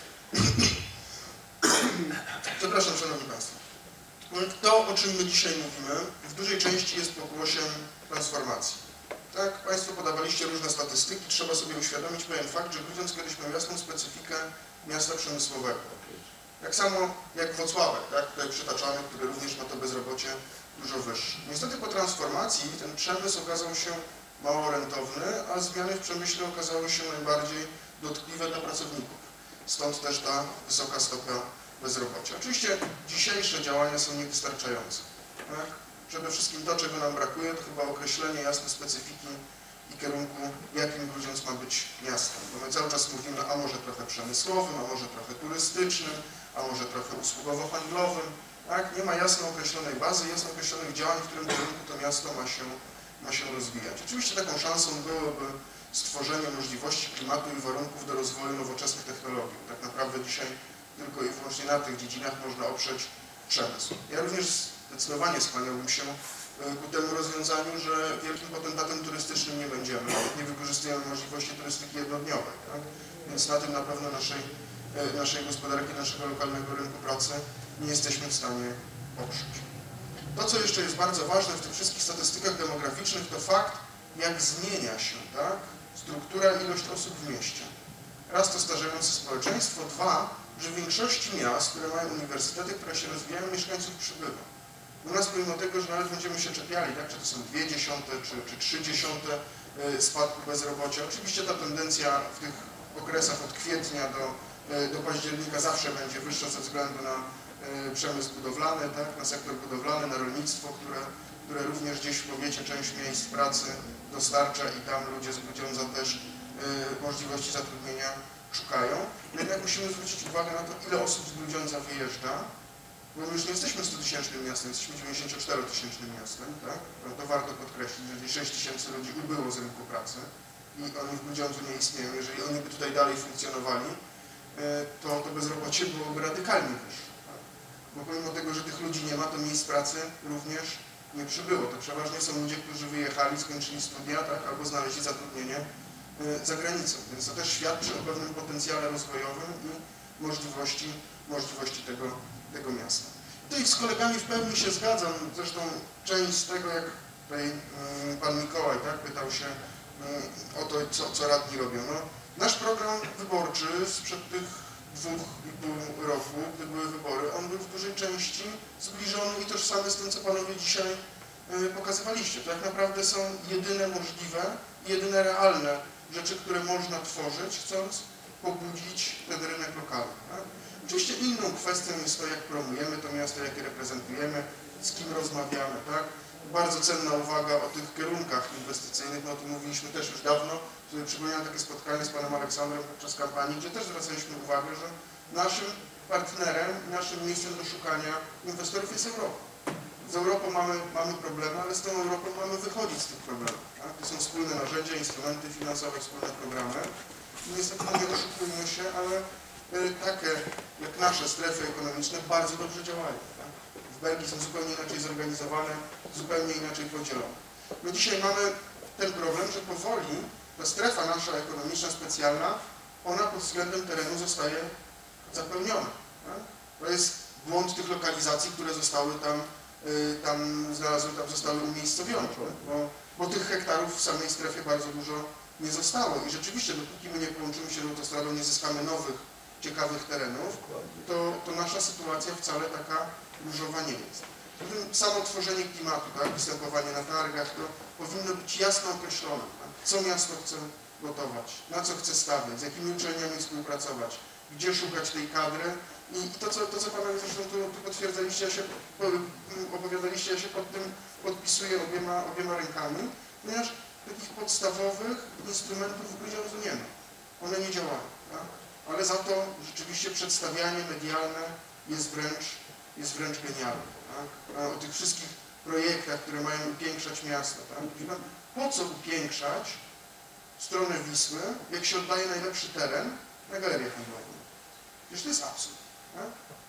Przepraszam, Szanowni Państwo. To, o czym my dzisiaj mówimy, w dużej części jest pokłosiem transformacji. Tak? Państwo podawaliście różne statystyki, trzeba sobie uświadomić pewien fakt, że Grudziądz kiedyś miał jasną specyfikę miasta przemysłowego. Tak samo jak Włocławek, tak? Tutaj przytaczany, który również ma to bezrobocie dużo wyższe. Niestety po transformacji ten przemysł okazał się mało rentowny, a zmiany w przemyśle okazały się najbardziej dotkliwe dla pracowników. Stąd też ta wysoka stopa bezrobocia. Oczywiście dzisiejsze działania są niewystarczające. Tak? Przede wszystkim to, czego nam brakuje, to chyba określenie jasne specyfiki i kierunku, jakim Grudziądz ma być miastem. Bo my cały czas mówimy, a może trochę przemysłowym, a może trochę turystycznym, a może trochę usługowo-handlowym. Tak? Nie ma jasno określonej bazy, jasno określonych działań, w którym kierunku to miasto ma się, ma się rozwijać. Oczywiście taką szansą byłoby stworzenie możliwości klimatu i warunków do rozwoju nowoczesnych technologii. Tak naprawdę dzisiaj tylko i wyłącznie na tych dziedzinach można oprzeć przemysł. Ja również zdecydowanie skłaniałbym się ku temu rozwiązaniu, że wielkim potentatem turystycznym nie będziemy, nie wykorzystujemy możliwości turystyki jednodniowej. Tak? Więc na tym na pewno naszej, naszej gospodarki, naszego lokalnego rynku pracy nie jesteśmy w stanie oprzeć. To, co jeszcze jest bardzo ważne w tych wszystkich statystykach demograficznych, to fakt, jak zmienia się tak, struktura i ilość osób w mieście. Raz to starzejące społeczeństwo, dwa, że w większości miast, które mają uniwersytety, które się rozwijają, mieszkańców przybywa. U nas pomimo tego, że nawet będziemy się czepiali, tak, czy to są dwie dziesiąte, czy, czy trzy dziesiąte spadku bezrobocia. Oczywiście ta tendencja w tych okresach od kwietnia do, do października zawsze będzie wyższa ze względu na przemysł budowlany, tak, na sektor budowlany, na rolnictwo, które, które również gdzieś w powiecie część miejsc pracy dostarcza i tam ludzie z Grudziądza też możliwości zatrudnienia szukają. Jednak musimy zwrócić uwagę na to, ile osób z Grudziądza wyjeżdża, bo my już nie jesteśmy stutysięcznym miastem, jesteśmy dziewięćdziesięcioczterotysięcznym miastem, tak? To warto podkreślić, że sześć tysięcy ludzi ubyło z rynku pracy i oni w Grudziądzu nie istnieją. Jeżeli oni by tutaj dalej funkcjonowali, to, to bezrobocie byłoby radykalnie wyższe. Tak? Bo pomimo tego, że tych ludzi nie ma, to miejsc pracy również nie przybyło. To przeważnie są ludzie, którzy wyjechali, skończyli studia, tak? Albo znaleźli zatrudnienie za granicą. Więc to też świadczy o pewnym potencjale rozwojowym i możliwości, możliwości tego, tego miasta. Tutaj z kolegami w pełni się zgadzam. Zresztą część z tego, jak tutaj um, pan Mikołaj tak, pytał się um, o to, co, co radni robią. No, nasz program wyborczy sprzed tych dwóch i pół roku, gdy były wybory, on był w dużej części zbliżony i tożsamy z tym, co panowie dzisiaj y, pokazywaliście. To tak naprawdę są jedyne możliwe i jedyne realne rzeczy, które można tworzyć, chcąc pobudzić ten rynek lokalny. Tak? Oczywiście inną kwestią jest to, jak promujemy to miasto, jak je reprezentujemy, z kim rozmawiamy. Tak? Bardzo cenna uwaga o tych kierunkach inwestycyjnych, no o tym mówiliśmy też już dawno. Tutaj przypominam takie spotkanie z panem Aleksandrem podczas kampanii, gdzie też zwracaliśmy uwagę, że naszym partnerem, naszym miejscem do szukania inwestorów jest Europa. Z Europą mamy, mamy problemy, ale z tą Europą mamy wychodzić z tych problemów. Tak? To są wspólne narzędzia, instrumenty finansowe, wspólne programy. I niestety nie oszukujmy się, ale y, takie jak nasze strefy ekonomiczne bardzo dobrze działają. Tak? W Belgii są zupełnie inaczej zorganizowane, zupełnie inaczej podzielone. My dzisiaj mamy ten problem, że powoli ta strefa nasza ekonomiczna specjalna, ona pod względem terenu zostaje zapełniona. Tak? To jest błąd tych lokalizacji, które zostały tam tam znalazły, tam zostały umiejscowione, bo, bo tych hektarów w samej strefie bardzo dużo nie zostało i rzeczywiście dopóki my nie połączymy się z autostradą, nie zyskamy nowych, ciekawych terenów, to, to nasza sytuacja wcale taka różowa nie jest. Zatem samo tworzenie klimatu, tak, występowanie na targach, to powinno być jasno określone, tak, co miasto chce gotować, na co chce stawiać, z jakimi uczelniami współpracować, gdzie szukać tej kadry. I to, co, to, co panowie zresztą tu, tu potwierdzaliście, ja się, opowiadaliście, ja się pod tym podpisuję obiema, obiema rękami, ponieważ takich podstawowych instrumentów w Grudziądzu nie ma. One nie działają. Tak? Ale za to rzeczywiście przedstawianie medialne jest wręcz, jest wręcz genialne. Tak? O tych wszystkich projektach, które mają upiększać miasto. Tak? Po co upiększać stronę Wisły, jak się oddaje najlepszy teren na galerię handlową? Przecież to jest absurd. Tak?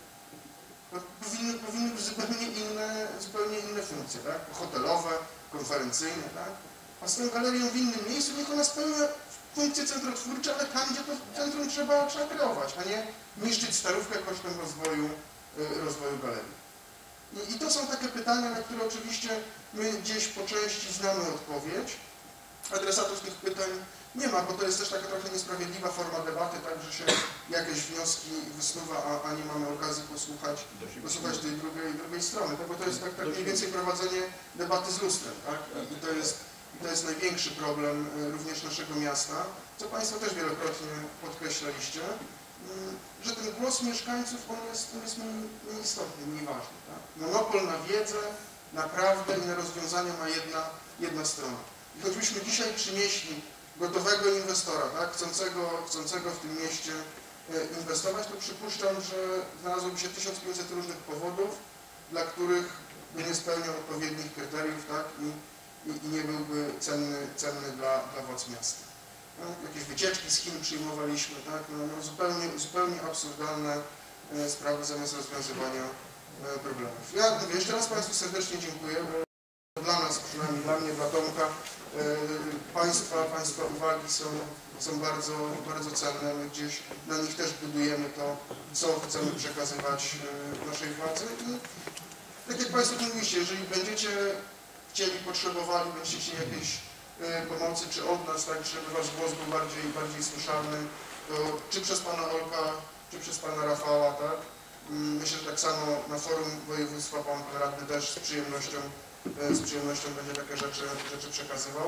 Powinny, powinny być zupełnie inne, zupełnie inne funkcje, tak? Hotelowe, konferencyjne, tak? A z tą galerią w innym miejscu niech ona spełnia funkcje centrotwórcze, ale tam, gdzie to centrum trzeba, trzeba kreować, a nie niszczyć starówkę kosztem rozwoju, rozwoju galerii. I, I to są takie pytania, na które oczywiście my gdzieś po części znamy odpowiedź. Adresatów tych pytań nie ma, bo to jest też taka trochę niesprawiedliwa forma debaty, tak, że się jakieś wnioski wysuwa, a, a nie mamy okazji posłuchać, posłuchać tej drugiej, drugiej strony. To, bo to jest tak, tak mniej więcej prowadzenie debaty z lustrem. Tak? I, to jest, I to jest największy problem również naszego miasta, co Państwo też wielokrotnie podkreślaliście, że ten głos mieszkańców on jest, on jest mniej, mniej istotny, mniej ważny. Tak? Monopol na wiedzę, na prawdę i na rozwiązania ma jedna, jedna strona. I choćbyśmy dzisiaj przynieśli gotowego inwestora, tak, chcącego, chcącego w tym mieście inwestować, to przypuszczam, że znalazłoby się tysiąc pięćset różnych powodów, dla których by nie spełniał odpowiednich kryteriów, tak, i, i, i nie byłby cenny, cenny dla, dla władz miasta. No, jakieś wycieczki z Chin przyjmowaliśmy, tak, no, no, zupełnie, zupełnie absurdalne e, sprawy zamiast rozwiązywania e, problemów. Ja mówię, jeszcze raz Państwu serdecznie dziękuję, bo dla nas, przynajmniej dla mnie, dla Tomka, e, Państwa, Państwa uwagi są, są bardzo, bardzo cenne. My gdzieś na nich też budujemy to, co chcemy przekazywać e, naszej władzy. I tak jak Państwo mówiliście, jeżeli będziecie chcieli, potrzebowali, będziecie chcieli jakiejś e, pomocy, czy od nas, tak, żeby Wasz głos był bardziej, bardziej słyszalny, to czy przez Pana Olka, czy przez Pana Rafała, tak? Myślę, że tak samo na forum województwa Pan Radny też z przyjemnością z przyjemnością będzie takie rzeczy, rzeczy przekazywał.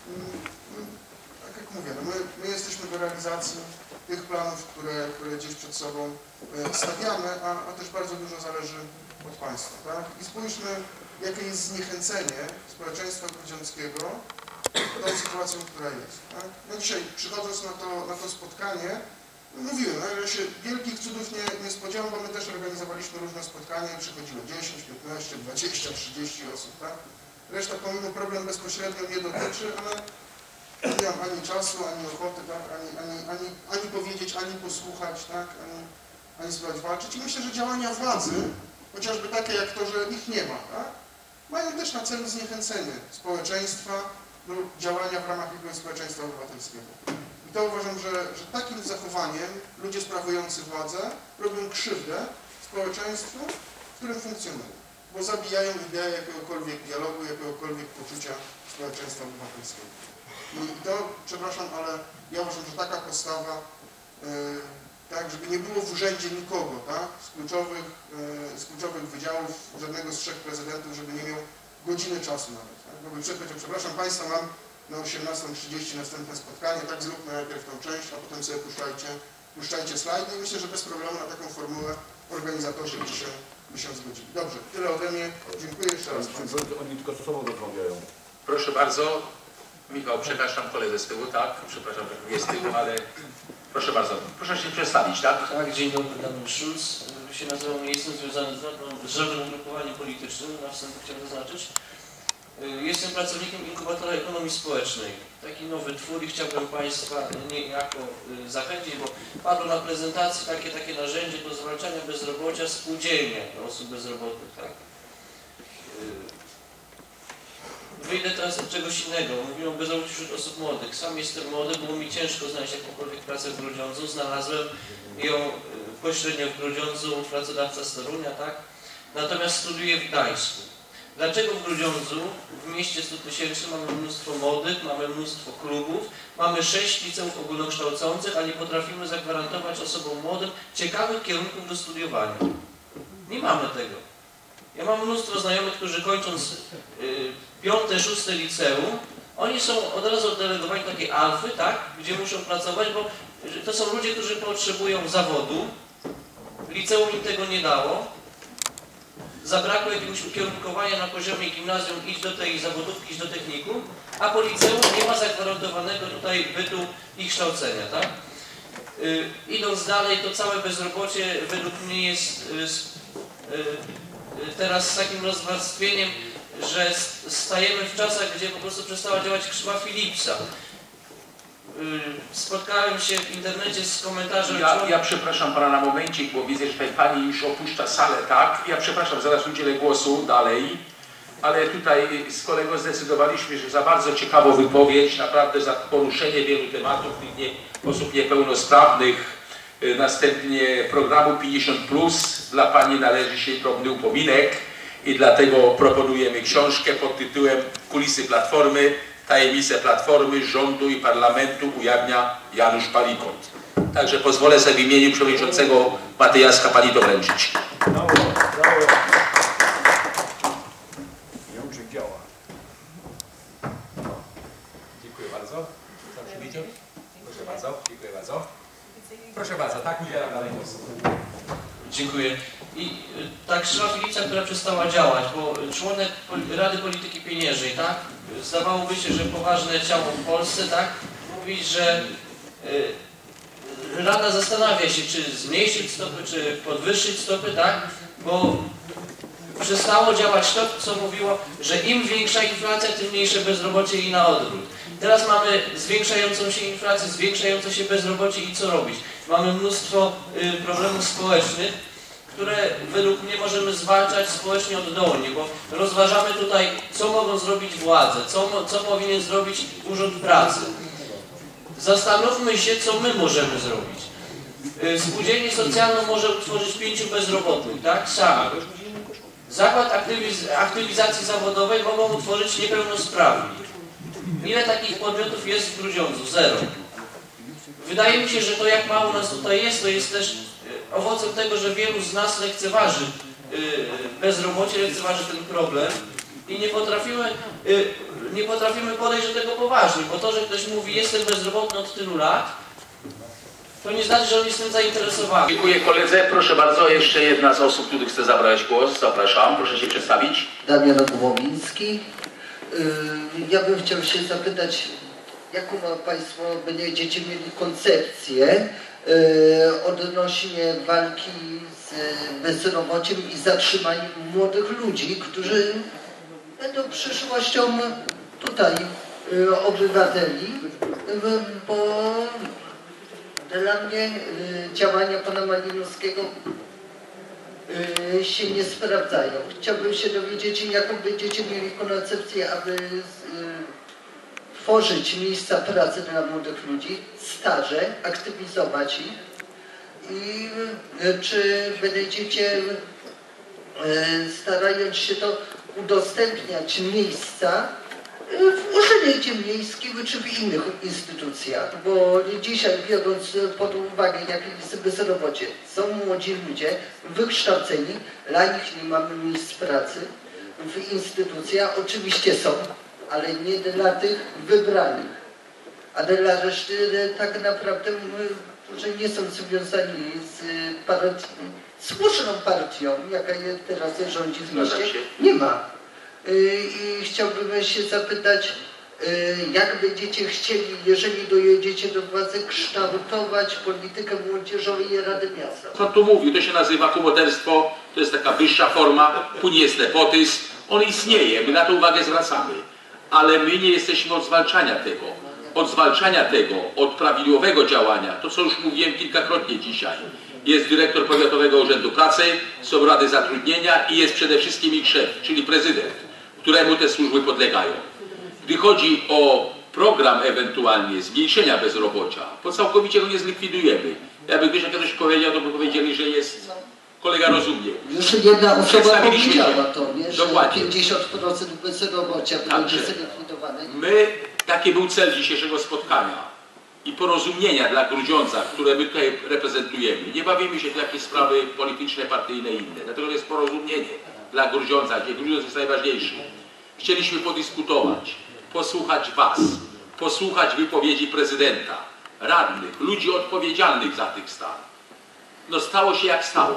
Tak jak mówię, no my, my jesteśmy do realizacji tych planów, które, które gdzieś przed sobą stawiamy, a, a też bardzo dużo zależy od Państwa. Tak? I spójrzmy, jakie jest zniechęcenie społeczeństwa grudziąckiego tą sytuacją, która jest. Tak? No dzisiaj, przychodząc na to, na to spotkanie, mówiłem, no, że się wielkich cudów nie, nie spodziewam, bo my też organizowaliśmy różne spotkania i przychodziło dziesięć, piętnaście, dwadzieścia, trzydzieści osób, tak? Reszta pomimo problem bezpośrednio nie dotyczy, ale nie mam ani czasu, ani ochoty, tak? ani, ani, ani, ani powiedzieć, ani posłuchać, tak? ani, ani spróbować walczyć. I myślę, że działania władzy, chociażby takie jak to, że ich nie ma, tak? Mają też na celu zniechęcenie społeczeństwa do działania w ramach jakiegoś społeczeństwa obywatelskiego. I to uważam, że, że takim zachowaniem ludzie sprawujący władzę robią krzywdę społeczeństwu, w którym funkcjonują, bo zabijają ideę jakiegokolwiek dialogu, jakiegokolwiek poczucia społeczeństwa obywatelskiego. I to, przepraszam, ale ja uważam, że taka postawa, yy, tak, żeby nie było w urzędzie nikogo, tak, z kluczowych, yy, z kluczowych wydziałów, żadnego z trzech prezydentów, żeby nie miał godziny czasu nawet. Tak? Bo by powiedział, przepraszam Państwa, mam na osiemnastą trzydzieści następne spotkanie, tak zróbmy najpierw tą część, a potem sobie puszczajcie, puszczajcie slajdy i myślę, że bez problemu na taką formułę organizatorzy by się, by się zgodzili. Dobrze, tyle ode mnie. Dziękuję jeszcze raz. Oni tylko z sobą rozmawiają. Proszę bardzo. Michał, przepraszam koledze z tyłu, tak? Przepraszam, że jest z tyłu, ale proszę bardzo. Proszę się przedstawić, tak? Tak, dzień dobry, Daniel Schulz. Się nazywam, nie jestem związany z żadnym ugrupowaniem politycznym, na wstępie chciałem zaznaczyć. Jestem pracownikiem inkubatora ekonomii społecznej. Taki nowy twór i chciałbym Państwa niejako zachęcić, bo padło na prezentacji takie, takie narzędzie do zwalczania bezrobocia, spółdzielnia dla osób bezrobotnych. Tak? Wyjdę teraz od czegoś innego. Mówimy o bezrobociu wśród osób młodych. Sam jestem młody, było mi ciężko znaleźć jakąkolwiek pracę w Grudziądzu. Znalazłem ją pośrednio w Grudziądzu, pracodawca z Torunia, tak? Natomiast studiuję w Gdańsku. Dlaczego w Grudziądzu, w mieście stu tysięcy, mamy mnóstwo młodych, mamy mnóstwo klubów, mamy sześć liceów ogólnokształcących, a nie potrafimy zagwarantować osobom młodym ciekawych kierunków do studiowania? Nie mamy tego. Ja mam mnóstwo znajomych, którzy kończąc y, piąte, szóste liceum, oni są od razu oddelegowani do takiej alfy, tak, gdzie muszą pracować, bo to są ludzie, którzy potrzebują zawodu, liceum im tego nie dało, zabrakło jakiegoś ukierunkowania na poziomie gimnazjum, idź do tej zawodówki, idź do technikum, a po liceum nie ma zagwarantowanego tutaj bytu i kształcenia, tak? Yy, idąc dalej, to całe bezrobocie według mnie jest yy, yy, teraz z takim rozwarstwieniem, że stajemy w czasach, gdzie po prostu przestała działać krzywa Philipsa. Spotkałem się w internecie z komentarzem... Ja, ja przepraszam Pana na momencik, bo widzę, że tutaj Pani już opuszcza salę, tak? Ja przepraszam, zaraz udzielę głosu dalej, ale tutaj z kolegą zdecydowaliśmy, że za bardzo ciekawą wypowiedź, naprawdę za poruszenie wielu tematów nie, osób niepełnosprawnych, następnie programu pięćdziesiąt plus, dla Pani należy się drobny upominek i dlatego proponujemy książkę pod tytułem Kulisy Platformy. Tajemnice Platformy, rządu i parlamentu ujawnia Janusz Palikot. Także pozwolę sobie w imieniu przewodniczącego Matyjaska Pani doręczyć. Brawo, brawo. Jączek działa. Dziękuję bardzo. Za przybycie. Proszę bardzo, dziękuję bardzo. Proszę bardzo, tak udzielam dalej głosu. Dziękuję. I tak krzywa Filica, która przestała działać, bo członek Rady Polityki Pieniężnej, tak? Zdawałoby się, że poważne ciało w Polsce, tak? Mówi, że y, Rada zastanawia się, czy zmniejszyć stopy, czy podwyższyć stopy, tak? Bo przestało działać to, co mówiło, że im większa inflacja, tym mniejsze bezrobocie i na odwrót. Teraz mamy zwiększającą się inflację, zwiększające się bezrobocie i co robić? Mamy mnóstwo y, problemów społecznych, które według mnie możemy zwalczać społecznie oddolnie, bo rozważamy tutaj, co mogą zrobić władze, co, co powinien zrobić Urząd Pracy. Zastanówmy się, co my możemy zrobić. Spółdzielnię socjalną może utworzyć pięciu bezrobotnych, tak? Sami. Zakład aktywiz aktywizacji zawodowej mogą utworzyć niepełnosprawni. Ile takich podmiotów jest w Grudziądzu? Zero. Wydaje mi się, że to jak mało nas tutaj jest, to jest też owocem tego, że wielu z nas lekceważy bezrobocie, lekceważy ten problem i nie potrafimy, nie potrafimy podejść do tego poważnie, bo to, że ktoś mówi, jestem bezrobotny od tylu lat, to nie znaczy, że on jest tym zainteresowany. Dziękuję koledze. Proszę bardzo, jeszcze jedna z osób, który chce zabrać głos. Zapraszam, proszę się przedstawić. Damian Głowiński. Ja bym chciał się zapytać, jaką Państwo będziecie mieli koncepcję odnośnie walki z bezrobociem i zatrzymaniem młodych ludzi, którzy będą przyszłością tutaj obywateli, bo dla mnie działania pana Malinowskiego się nie sprawdzają. Chciałbym się dowiedzieć, jaką będziecie mieli koncepcję, aby tworzyć miejsca pracy dla młodych ludzi, staże, aktywizować ich i czy będziecie, starając się to udostępniać miejsca w urzędzie miejskim czy w innych instytucjach, bo dzisiaj, biorąc pod uwagę, jakie jest bezrobocie, są młodzi ludzie wykształceni, dla nich nie mamy miejsc pracy w instytucjach, oczywiście są, ale nie dla tych wybranych, a dla reszty tak naprawdę, którzy nie są związani z partią, słuszną partią, jaka teraz rządzi w mieście, nie ma. I chciałbym się zapytać, jak będziecie chcieli, jeżeli dojedziecie do władzy, kształtować politykę młodzieżowej Rady Miasta? Co tu mówił, to się nazywa kumoterstwo, to jest taka wyższa forma, później jest nepotyzm, on istnieje, my na to uwagę zwracamy, ale my nie jesteśmy od zwalczania tego, od zwalczania tego, od prawidłowego działania, to co już mówiłem kilkakrotnie dzisiaj. Jest dyrektor Powiatowego Urzędu Pracy, są rady zatrudnienia i jest przede wszystkim ich szef, czyli prezydent, któremu te służby podlegają. Gdy chodzi o program ewentualnie zmniejszenia bezrobocia, to całkowicie go nie zlikwidujemy. Jakby ktoś kiedyś powiedział, to by powiedzieli, że jest kolega rozumnie. Już jedna osoba powiedziała to, nie? Że Dokładnie. pięćdziesiąt procent bezrobocia będzie zlikwidowane. My, taki był cel dzisiejszego spotkania i porozumienia dla Grudziądza, które my tutaj reprezentujemy. Nie bawimy się w jakieś sprawy polityczne, partyjne i inne. Dlatego to jest porozumienie dla Grudziądza, gdzie Grudziądz jest najważniejszy. Chcieliśmy podyskutować, posłuchać Was, posłuchać wypowiedzi prezydenta, radnych, ludzi odpowiedzialnych za tych stan. No stało się jak stało.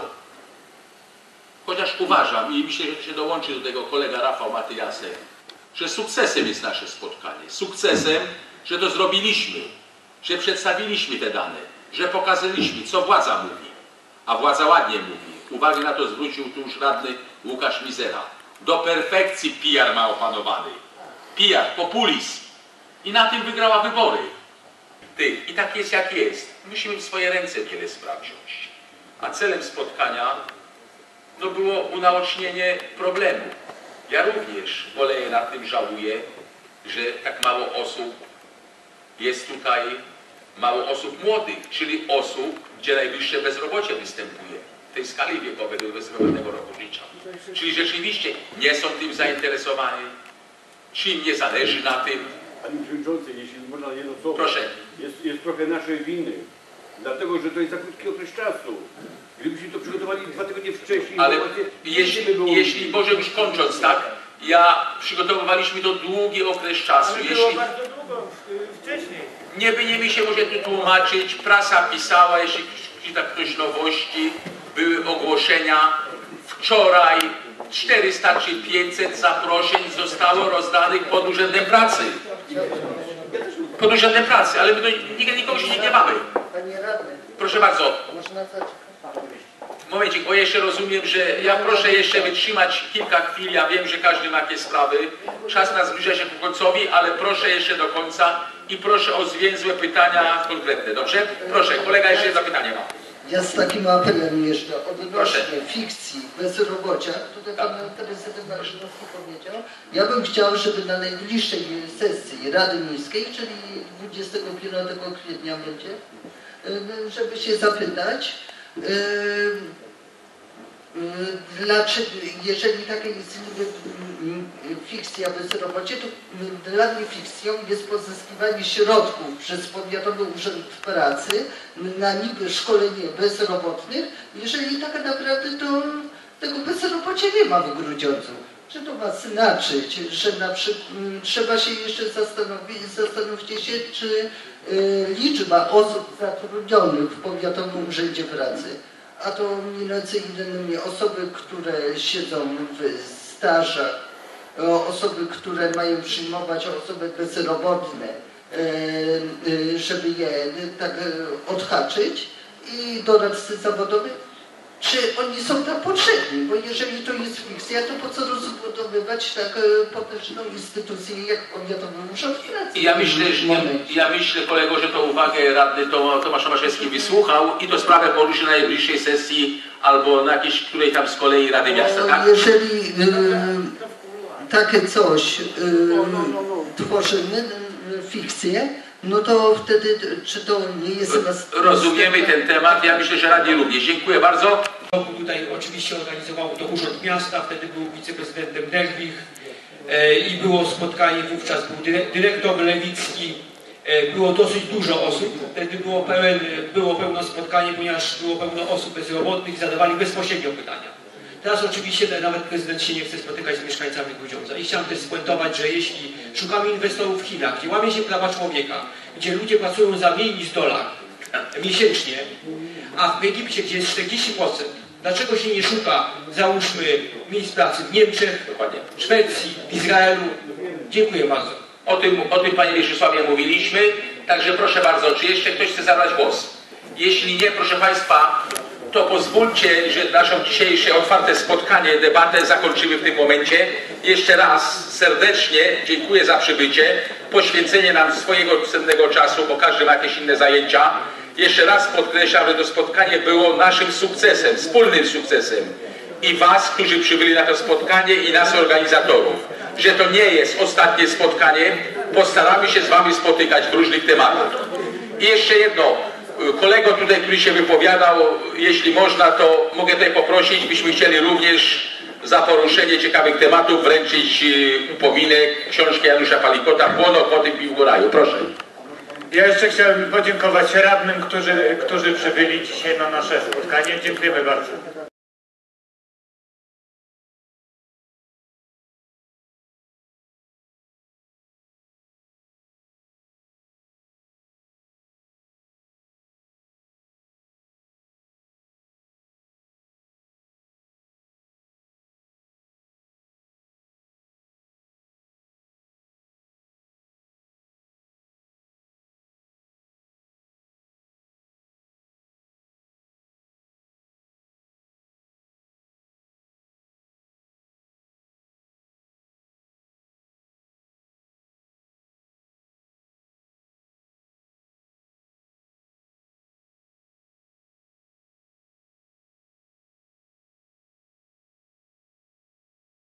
Chociaż uważam i myślę, że się dołączy do tego kolega Rafał Matyjasek, że sukcesem jest nasze spotkanie. Sukcesem, że to zrobiliśmy, że przedstawiliśmy te dane, że pokazaliśmy, co władza mówi. A władza ładnie mówi. Uwagę na to zwrócił tu już radny Łukasz Mizera. Do perfekcji P R ma opanowany. P R, populizm. I na tym wygrała wybory. Ty, i tak jest jak jest. Musimy w swoje ręce wiele spraw wziąć. A celem spotkania no było unaocznienie problemu. Ja również boleję nad tym, żałuję, że tak mało osób jest tutaj, mało osób młodych, czyli osób, gdzie najwyższe bezrobocie występuje. W tej skali wiekowej do dwudziestego roku życia. Czyli rzeczywiście nie są tym zainteresowani, czy im nie zależy na tym. Panie Przewodniczący, jeśli można jedno słowo. Proszę. Jest, jest trochę naszej winy, dlatego że to jest za krótki okres czasu. Gdybyśmy to przygotowali dwa tygodnie wcześniej... Ale to jeśli, było... jeśli może już kończąc, tak? Ja przygotowywaliśmy to długi okres czasu. Ale jeśli... było bardzo długo wcześniej. Nie będziemy się może tu tłumaczyć, prasa pisała, jeśli czyta ktoś nowości, były ogłoszenia w Wczoraj czterysta czy pięćset zaproszeń zostało rozdanych pod Urzędem Pracy. Pod Urzędem Pracy, ale my do nigdy nikogo się nie mamy. Proszę bardzo. Momencik, bo jeszcze rozumiem, że ja proszę jeszcze wytrzymać kilka chwil. Ja wiem, że każdy ma jakieś sprawy. Czas nas zbliża się ku końcowi, ale proszę jeszcze do końca i proszę o zwięzłe pytania konkretne. Dobrze? Proszę, kolega jeszcze jedno pytanie ma. Ja z takim apelem jeszcze odnośnie fikcji bezrobocia, tutaj pan prezydent Warzynowski powiedział, ja bym chciał, żeby na najbliższej sesji Rady Miejskiej, czyli dwudziestego piątego kwietnia będzie, żeby się zapytać, dlaczego, jeżeli taka jest fikcja bezrobocie, to dla mnie fikcją jest pozyskiwanie środków przez Powiatowy Urząd Pracy na niby szkolenie bezrobotnych, jeżeli tak naprawdę to tego bezrobocia nie ma w Grudziądzu. Czy to ma znaczyć, że na przykład trzeba się jeszcze zastanowić, zastanówcie się, czy y, liczba osób zatrudnionych w Powiatowym Urzędzie Pracy, a to między innymi osoby, które siedzą w stażach, osoby, które mają przyjmować osoby bezrobotne, żeby je tak odhaczyć, i doradcy zawodowi, czy oni są tam potrzebni, bo jeżeli to jest fikcja, to po co rozbudowywać tak potężną instytucję jak Powiatowy Urząd Pracy? Ja myślę, że, ja, ja myślę, kolego, że to uwagę radny Tomasz Tomaszewski wysłuchał i to sprawę poruszy na najbliższej sesji albo na jakiejś której tam z kolei Rady Miasta, tak? Jeżeli y, takie coś y, tworzymy, y, fikcję, no to wtedy, czy to nie jest... nas... Rozumiemy ten temat, ja myślę, że Radzie również. Dziękuję bardzo. Tutaj oczywiście organizował to Urząd Miasta, wtedy był wiceprezydentem Derwich e, i było spotkanie, wówczas był dyrektor Lewicki, e, było dosyć dużo osób, wtedy było, pełen, było pełno spotkanie, ponieważ było pełno osób bezrobotnych i zadawali bezpośrednio pytania. Teraz oczywiście nawet prezydent się nie chce spotykać z mieszkańcami Grudziądza. I chciałem też spuentować, że jeśli szukamy inwestorów w Chinach, gdzie łamie się prawa człowieka, gdzie ludzie pracują za mniej niż dolar miesięcznie, a w Egipcie, gdzie jest czterdzieści procent, dlaczego się nie szuka, załóżmy, miejsc pracy w Niemczech, w Szwecji, w Izraelu? Dziękuję bardzo. O tym, o tym panie Mieczysławie mówiliśmy, także proszę bardzo, czy jeszcze ktoś chce zabrać głos? Jeśli nie, proszę państwa, to pozwólcie, że nasze dzisiejsze otwarte spotkanie, debatę zakończymy w tym momencie. Jeszcze raz serdecznie dziękuję za przybycie, poświęcenie nam swojego cennego czasu, bo każdy ma jakieś inne zajęcia. Jeszcze raz podkreślam, że to spotkanie było naszym sukcesem, wspólnym sukcesem. I was, którzy przybyli na to spotkanie, i nas, organizatorów. Że to nie jest ostatnie spotkanie, postaramy się z wami spotykać w różnych tematach. I jeszcze jedno. Kolego tutaj, który się wypowiadał, jeśli można, to mogę tutaj poprosić, byśmy chcieli również za poruszenie ciekawych tematów wręczyć upominek książki Janusza Palikota Płon Ochłoty w Piłgoraju. Proszę. Ja jeszcze chciałbym podziękować radnym, którzy, którzy przybyli dzisiaj na nasze spotkanie. Dziękujemy bardzo.